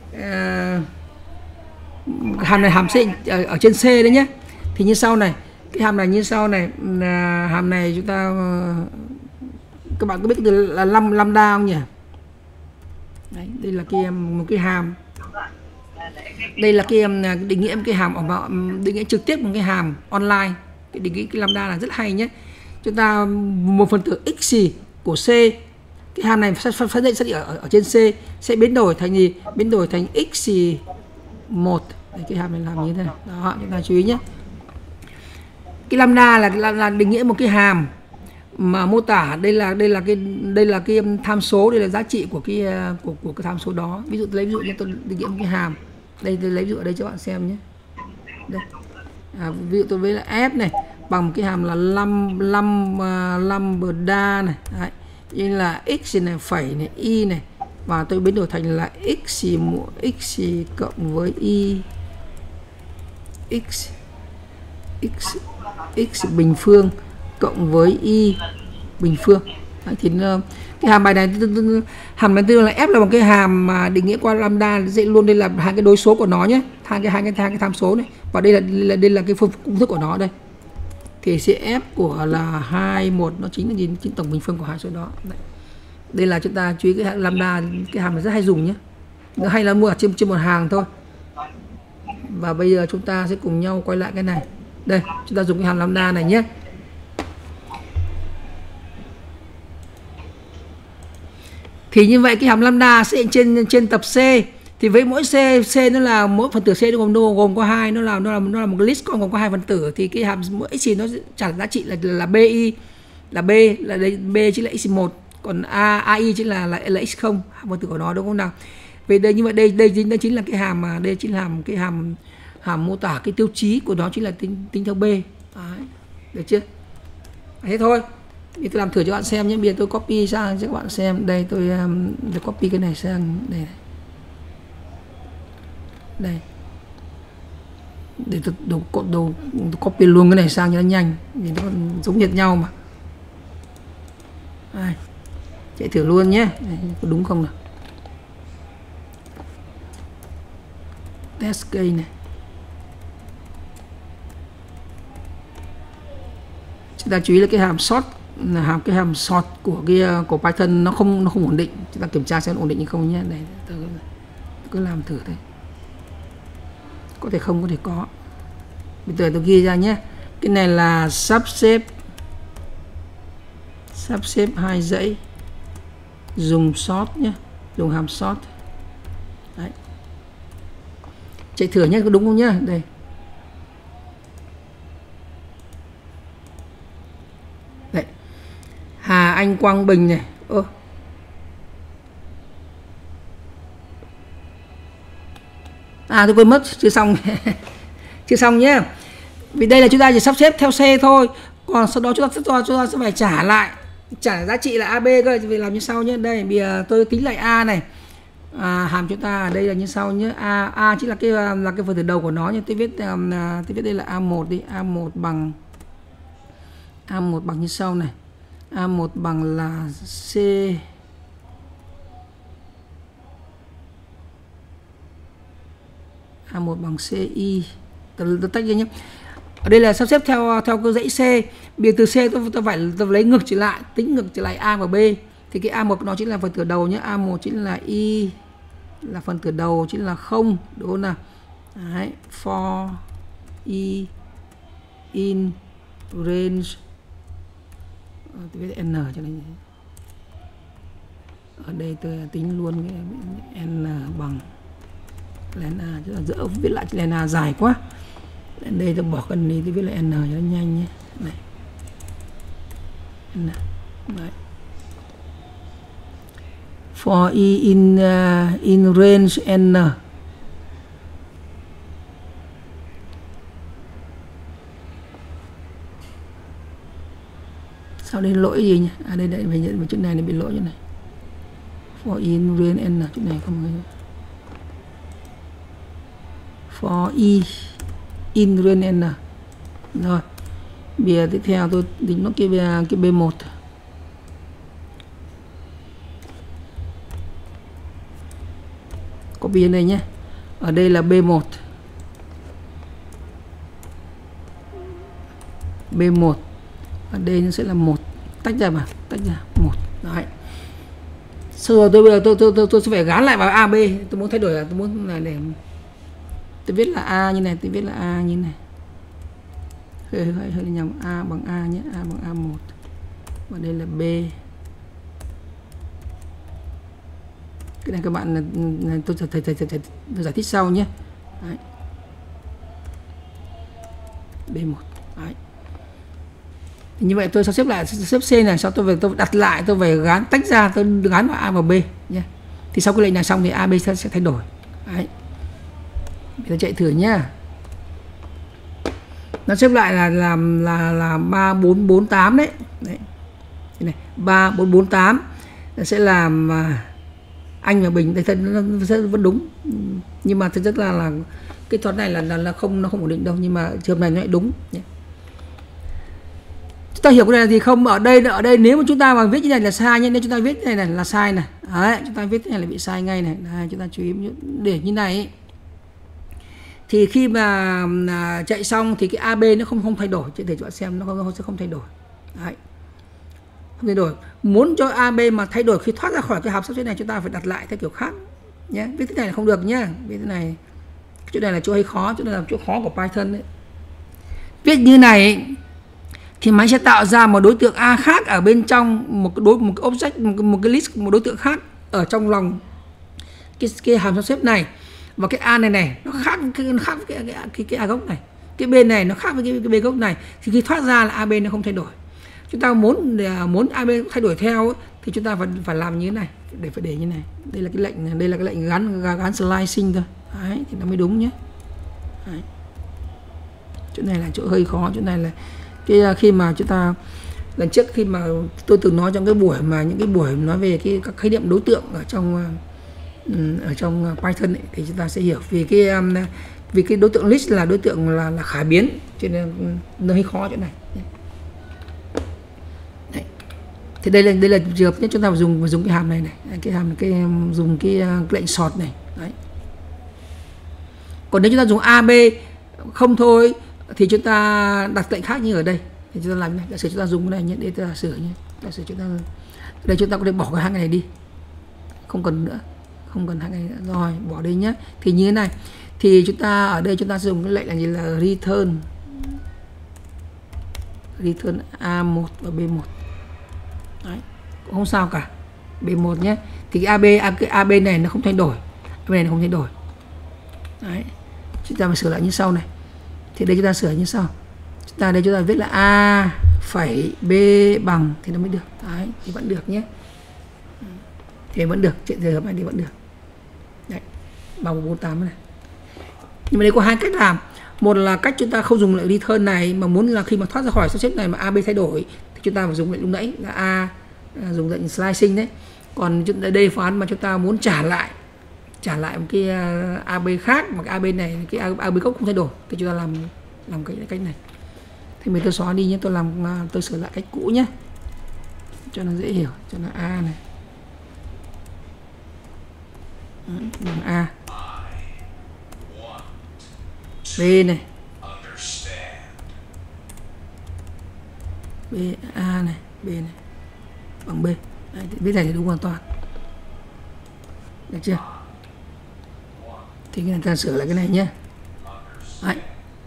Hàm này hàm C ở trên C đấy nhé. Thì như sau này, cái hàm này như sau này, hàm này chúng ta các bạn có biết là lambda không nhỉ? Đấy, đây là một cái hàm. Đây là cái định nghĩa một cái hàm định nghĩa trực tiếp một cái hàm online. Cái định nghĩa cái lambda là rất hay nhé. Chúng ta một phần tử x của C, cái hàm này phát hiện ở trên C sẽ biến đổi thành gì? Biến đổi thành x1. Cái hàm này làm như thế này. Đó, chúng ta chú ý nhé. Cái lambda là định nghĩa một cái hàm mà mô tả đây là cái tham số, đây là giá trị của cái tham số đó. Ví dụ tôi lấy ví dụ như tôi định nghĩa một cái hàm. Đây tôi lấy ví dụ ở đây cho bạn xem nhé. Đây. Ví dụ tôi với là f này bằng cái hàm là lambda này. Đấy. Như là x này phẩy này y này, và tôi biến đổi thành là x cộng với y x bình phương cộng với y bình phương. Đấy, thì cái hàm bài này hàm thứ là f là một cái hàm mà định nghĩa qua lambda, dễ luôn. Đây là hai cái đối số của nó nhé, hai cái tham số này, và đây là cái công thức của nó đây. Thì CF của là 21 nó chính là gì? Chính tổng bình phương của hai số đó. Đây là chúng ta chú ý cái lambda, cái hàm này rất hay dùng nhé. Nó hay là mua ở trên một hàng thôi. Và bây giờ chúng ta sẽ cùng nhau quay lại cái này. Đây, chúng ta dùng cái hàm lambda này nhé. Thì như vậy cái hàm lambda sẽ trên tập C. Thì với mỗi C nó là mỗi phần tử C nó gồm có hai, nó là một cái list gồm có hai phần tử, thì cái hàm mỗi x nó trả giá trị là BI, là B, là B chính là x1, còn AI chính là x0, phần tử của nó, đúng không nào? Về đây như vậy đây chính là cái hàm mà đây chính là cái hàm mô tả cái tiêu chí của nó chính là tính theo B. Đấy. Được chưa? Thế thôi. Thì tôi làm thử cho bạn xem nhé. Bây giờ tôi copy sang cho các bạn xem. Đây tôi copy cái này sang đây này. Đây. Để tôi copy luôn cái này sang cho nó nhanh, vì nó giống hệt nhau mà. Đây. Chạy thử luôn nhé. Đây, có đúng không nào? test case này. Chúng ta chú ý là cái hàm sort, cái hàm sort của Python nó không ổn định. Chúng ta kiểm tra xem ổn định hay không nhé. Đây, tôi cứ làm thử thôi. Có thể không, có thể có. Bây giờ tôi ghi ra nhé. Cái này là sắp xếp 2 dãy, dùng sort nhé, dùng hàm sort. Đấy. Chạy thử nhé, có đúng không nhá? Đây. Đấy. Hà Anh Quang Bình này. Tôi quên mất, chưa xong. Chưa xong nhé. Vì đây là chúng ta chỉ sắp xếp theo C thôi. Còn sau đó chúng ta sẽ phải trả giá trị là AB cơ. Vì làm như sau nhé. Đây, bây giờ tôi tính lại A này. Hàm chúng ta ở đây là như sau nhé. A chính là cái phần từ đầu của nó. Nhưng tôi viết đây là A1 đi. A1 bằng như sau này. A1 bằng là C. A1 bằng CI. Tôi tách ra nhé. Ở đây là sắp xếp theo cái dãy C. Bây giờ từ C tôi phải lấy ngược trở lại, tính ngược trở lại A và B. Thì cái A1 nó chính là phần từ đầu nhé. A1 chính là Y, là phần từ đầu chính là 0, đúng không nào? Đấy, for Y in range. Tôi viết N cho nên ở đây tôi tính luôn cái N bằng len A, chứ là dỡ viết lại len A dài quá. Đến đây tôi bỏ cần đi, tôi viết lại N cho nó nhanh nhé. Này. N. Đấy. For E in range N. Sau đây lỗi gì nhỉ? Đây phải nhận chỗ này bị lỗi như này. For in range N, chỗ này không có. For E in range N. Rồi. Bây giờ tiếp theo tôi tính nó cái B1. Copy ở đây nhé. Ở đây là B1. B1. Ở đây nó sẽ là 1. Tách ra 1. Đấy. Sau rồi bây giờ tôi sẽ phải gán lại vào AB. Tôi muốn thay đổi là tôi muốn là để tôi viết là A như này, tôi viết là A như này. Hơi nhầm, A bằng A nhé, A bằng A1. Và đây là B. Cái này các bạn là tôi giải thích sau nhé. Đấy. B1. Đấy. Thì như vậy tôi sắp xếp lại, xếp C này, sau tôi đặt lại, tôi về gán tách ra, tôi gán vào A và B nhé. Thì sau cái lệnh này xong thì AB sẽ thay đổi. Đấy. Bây giờ chạy thử nhá. Nó xếp lại là 3 4 4 8 đấy. Đấy. Đây này, 3 4 4 8 nó sẽ làm Anh và Bình đây nó vẫn đúng. Nhưng mà thực chất là cái toán này là không ổn định đâu, nhưng mà trường này nó lại đúng nhé. Chúng ta hiểu cái này thì không, ở đây nếu mà chúng ta mà viết như này là sai nhé, nếu chúng ta viết như này là sai này. Đấy, chúng ta viết như này là bị sai ngay này. Đây, chúng ta chú ý để như này ấy. Thì khi mà chạy xong thì cái AB nó không thay đổi, để cho bạn xem nó sẽ không thay đổi. Đấy. Không thay đổi. Muốn cho AB mà thay đổi khi thoát ra khỏi cái hàm sắp xếp này, chúng ta phải đặt lại theo kiểu khác nhé. Viết thế này là không được nhé. Viết thế này, chỗ này là chỗ hơi khó, chỗ này là chỗ khó của Python đấy. Viết như này ấy, thì máy sẽ tạo ra một đối tượng A khác ở bên trong một cái object, một cái list, một đối tượng khác ở trong lòng cái hàm sắp xếp này. Và cái A này nó khác với cái A gốc này, cái B này nó khác với cái B gốc này, thì khi thoát ra là AB nó không thay đổi. Chúng ta muốn AB thay đổi theo ấy, thì chúng ta phải làm như thế này, phải để như này. Đây là cái lệnh gắn slicing thôi. Đấy, thì nó mới đúng nhé. Đấy. Chỗ này là chỗ hơi khó, chỗ này là cái khi mà chúng ta lần trước khi mà tôi từng nói trong cái buổi mà những cái buổi nói về các khái niệm đối tượng ở trong Python ấy, thì chúng ta sẽ hiểu vì cái đối tượng list là đối tượng là khả biến, cho nên nó hơi khó chỗ này. Đấy. Thì đây là trường hợp nhất chúng ta phải dùng cái hàm này dùng cái lệnh sort này. Đấy. Còn nếu chúng ta dùng AB không thôi thì chúng ta đặt lệnh khác như ở đây. Thì chúng ta làm này, giả sử chúng ta dùng cái này nhé, để giả sử nhé. Giả sử chúng ta đây chúng ta có thể bỏ cái hai cái này đi. Không cần nữa. Không cần hai cái này nữa. Rồi, bỏ đi nhé. Thì như thế này. Thì chúng ta ở đây chúng ta sử dụng cái lệnh là gì, là return A1 và B1. Đấy, cũng không sao cả. B1 nhé. Thì cái AB này nó không thay đổi. AB này nó không thay đổi. Đấy. Chúng ta phải sửa lại như sau này. Thì đây chúng ta sửa như sau. Chúng ta đây chúng ta viết là A phẩy B bằng thì nó mới được. Đấy, thì vẫn được nhé. Thì vẫn được, chuyện trường hợp này thì vẫn được. Đấy, bằng 48 này. Nhưng mà đây có hai cách làm. Một là cách chúng ta không dùng lệnh return này, mà muốn là khi mà thoát ra khỏi sắp xếp này mà AB thay đổi thì chúng ta phải dùng lệnh lúc nãy là dùng lệnh slicing đấy. Còn đây phương án mà chúng ta muốn trả lại một cái AB khác, mà cái AB này, cái AB gốc không thay đổi thì chúng ta làm cái cách này. Thì mình tôi xóa đi nhé, tôi sửa lại cách cũ nhé cho nó dễ hiểu. Cho nó A này, bằng A, B này, B A này, B này bằng B. Đấy, viết này thì đúng hoàn toàn, được chưa? Thì người ta sửa lại cái này nhé. Đấy.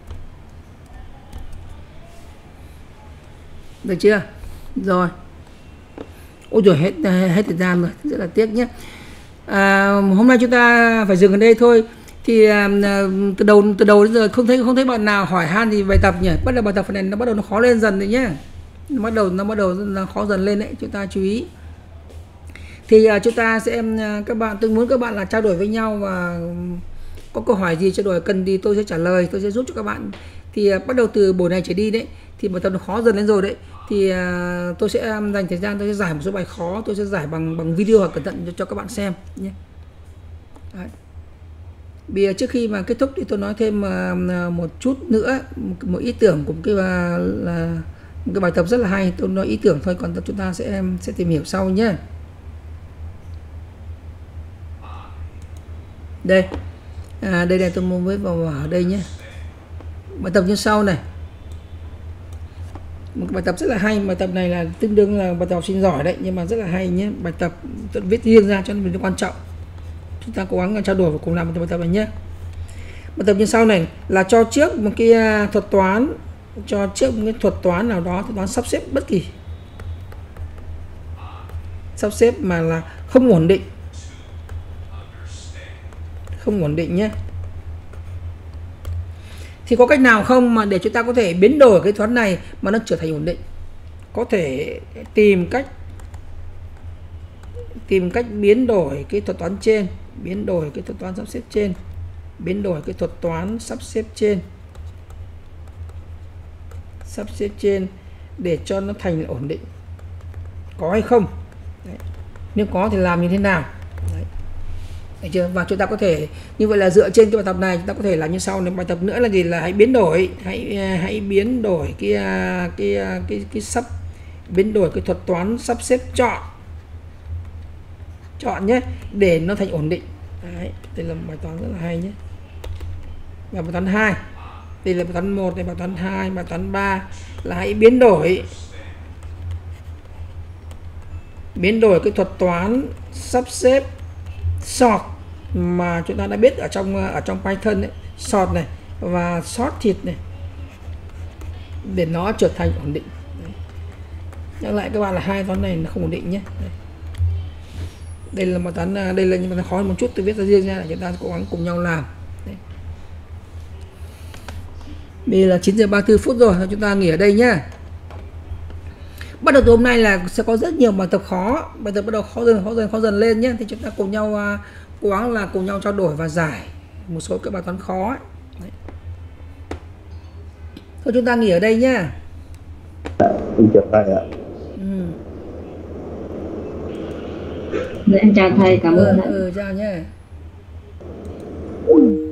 Được chưa? Rồi. Ôi trời, hết thời gian rồi, rất là tiếc nhé. Hôm nay chúng ta phải dừng ở đây thôi. Thì từ đầu đến giờ không thấy bạn nào hỏi han gì bài tập nhỉ? Bắt đầu bài tập này nó bắt đầu nó khó lên dần rồi nhé. Nó bắt đầu nó khó dần lên đấy, chúng ta chú ý. Thì chúng ta sẽ tôi muốn các bạn là trao đổi với nhau, và có câu hỏi gì trao đổi cần thì tôi sẽ trả lời, tôi sẽ giúp cho các bạn. Thì bắt đầu từ buổi này trở đi đấy thì bài tập nó khó dần lên rồi đấy. Thì tôi sẽ dành thời gian, tôi sẽ giải một số bài khó, tôi sẽ giải bằng video hoặc cẩn thận cho các bạn xem nhé. Đấy. Bây trước khi mà kết thúc thì tôi nói thêm một chút nữa, một ý tưởng của một cái bài tập rất là hay. Tôi nói ý tưởng thôi, còn chúng ta sẽ tìm hiểu sau nhé. Đây, đây này tôi mới vào ở đây nhé. Bài tập như sau này, một bài tập rất là hay. Bài tập này là tương đương là bài tập học sinh giỏi đấy, nhưng mà rất là hay nhé. Bài tập tôi viết riêng ra cho nên mình quan trọng. Chúng ta cố gắng trao đổi và cùng làm một bài tập này nhé. Bài tập như sau này là cho trước một cái thuật toán, nào đó, thuật toán sắp xếp bất kỳ, sắp xếp mà là không ổn định nhé. Thì có cách nào không mà để chúng ta có thể biến đổi cái toán này mà nó trở thành ổn định? Có thể tìm cách biến đổi cái thuật toán trên, biến đổi cái thuật toán sắp xếp trên, biến đổi cái thuật toán sắp xếp trên để cho nó thành ổn định. Có hay không? Đấy. Nếu có thì làm như thế nào? Đấy. Được chưa? Và chúng ta có thể như vậy là dựa trên cái bài tập này chúng ta có thể làm như sau. Nên bài tập nữa là gì, là hãy biến đổi biến đổi cái thuật toán sắp xếp chọn nhé, để nó thành ổn định. Đấy, đây là một bài toán rất là hay nhé. Và bài toán 2, đây là bài toán 1 này, bài toán 2, bài toán 3 là hãy biến đổi cái thuật toán sắp xếp sort mà chúng ta đã biết ở trong Python ấy, sort này và sorted này, để nó trở thành ổn định. Đấy. Nhắc lại các bạn là hai toán này nó không ổn định nhé. Đây là một toán, đây là những toán khó một chút, tôi viết ra riêng ra để chúng ta cố gắng cùng nhau làm. Đấy. Bây giờ là 9 giờ 34 phút rồi, chúng ta nghỉ ở đây nhé. Bắt đầu từ hôm nay là sẽ có rất nhiều bài tập khó, bài tập bắt đầu khó dần lên nhé. Thì chúng ta cùng nhau cố gắng là cùng nhau trao đổi và giải một số các bài toán khó ấy. Đấy. Thôi chúng ta nghỉ ở đây nhé. Chào thầy ạ. Em chào thầy, cảm ơn. Chào nhé.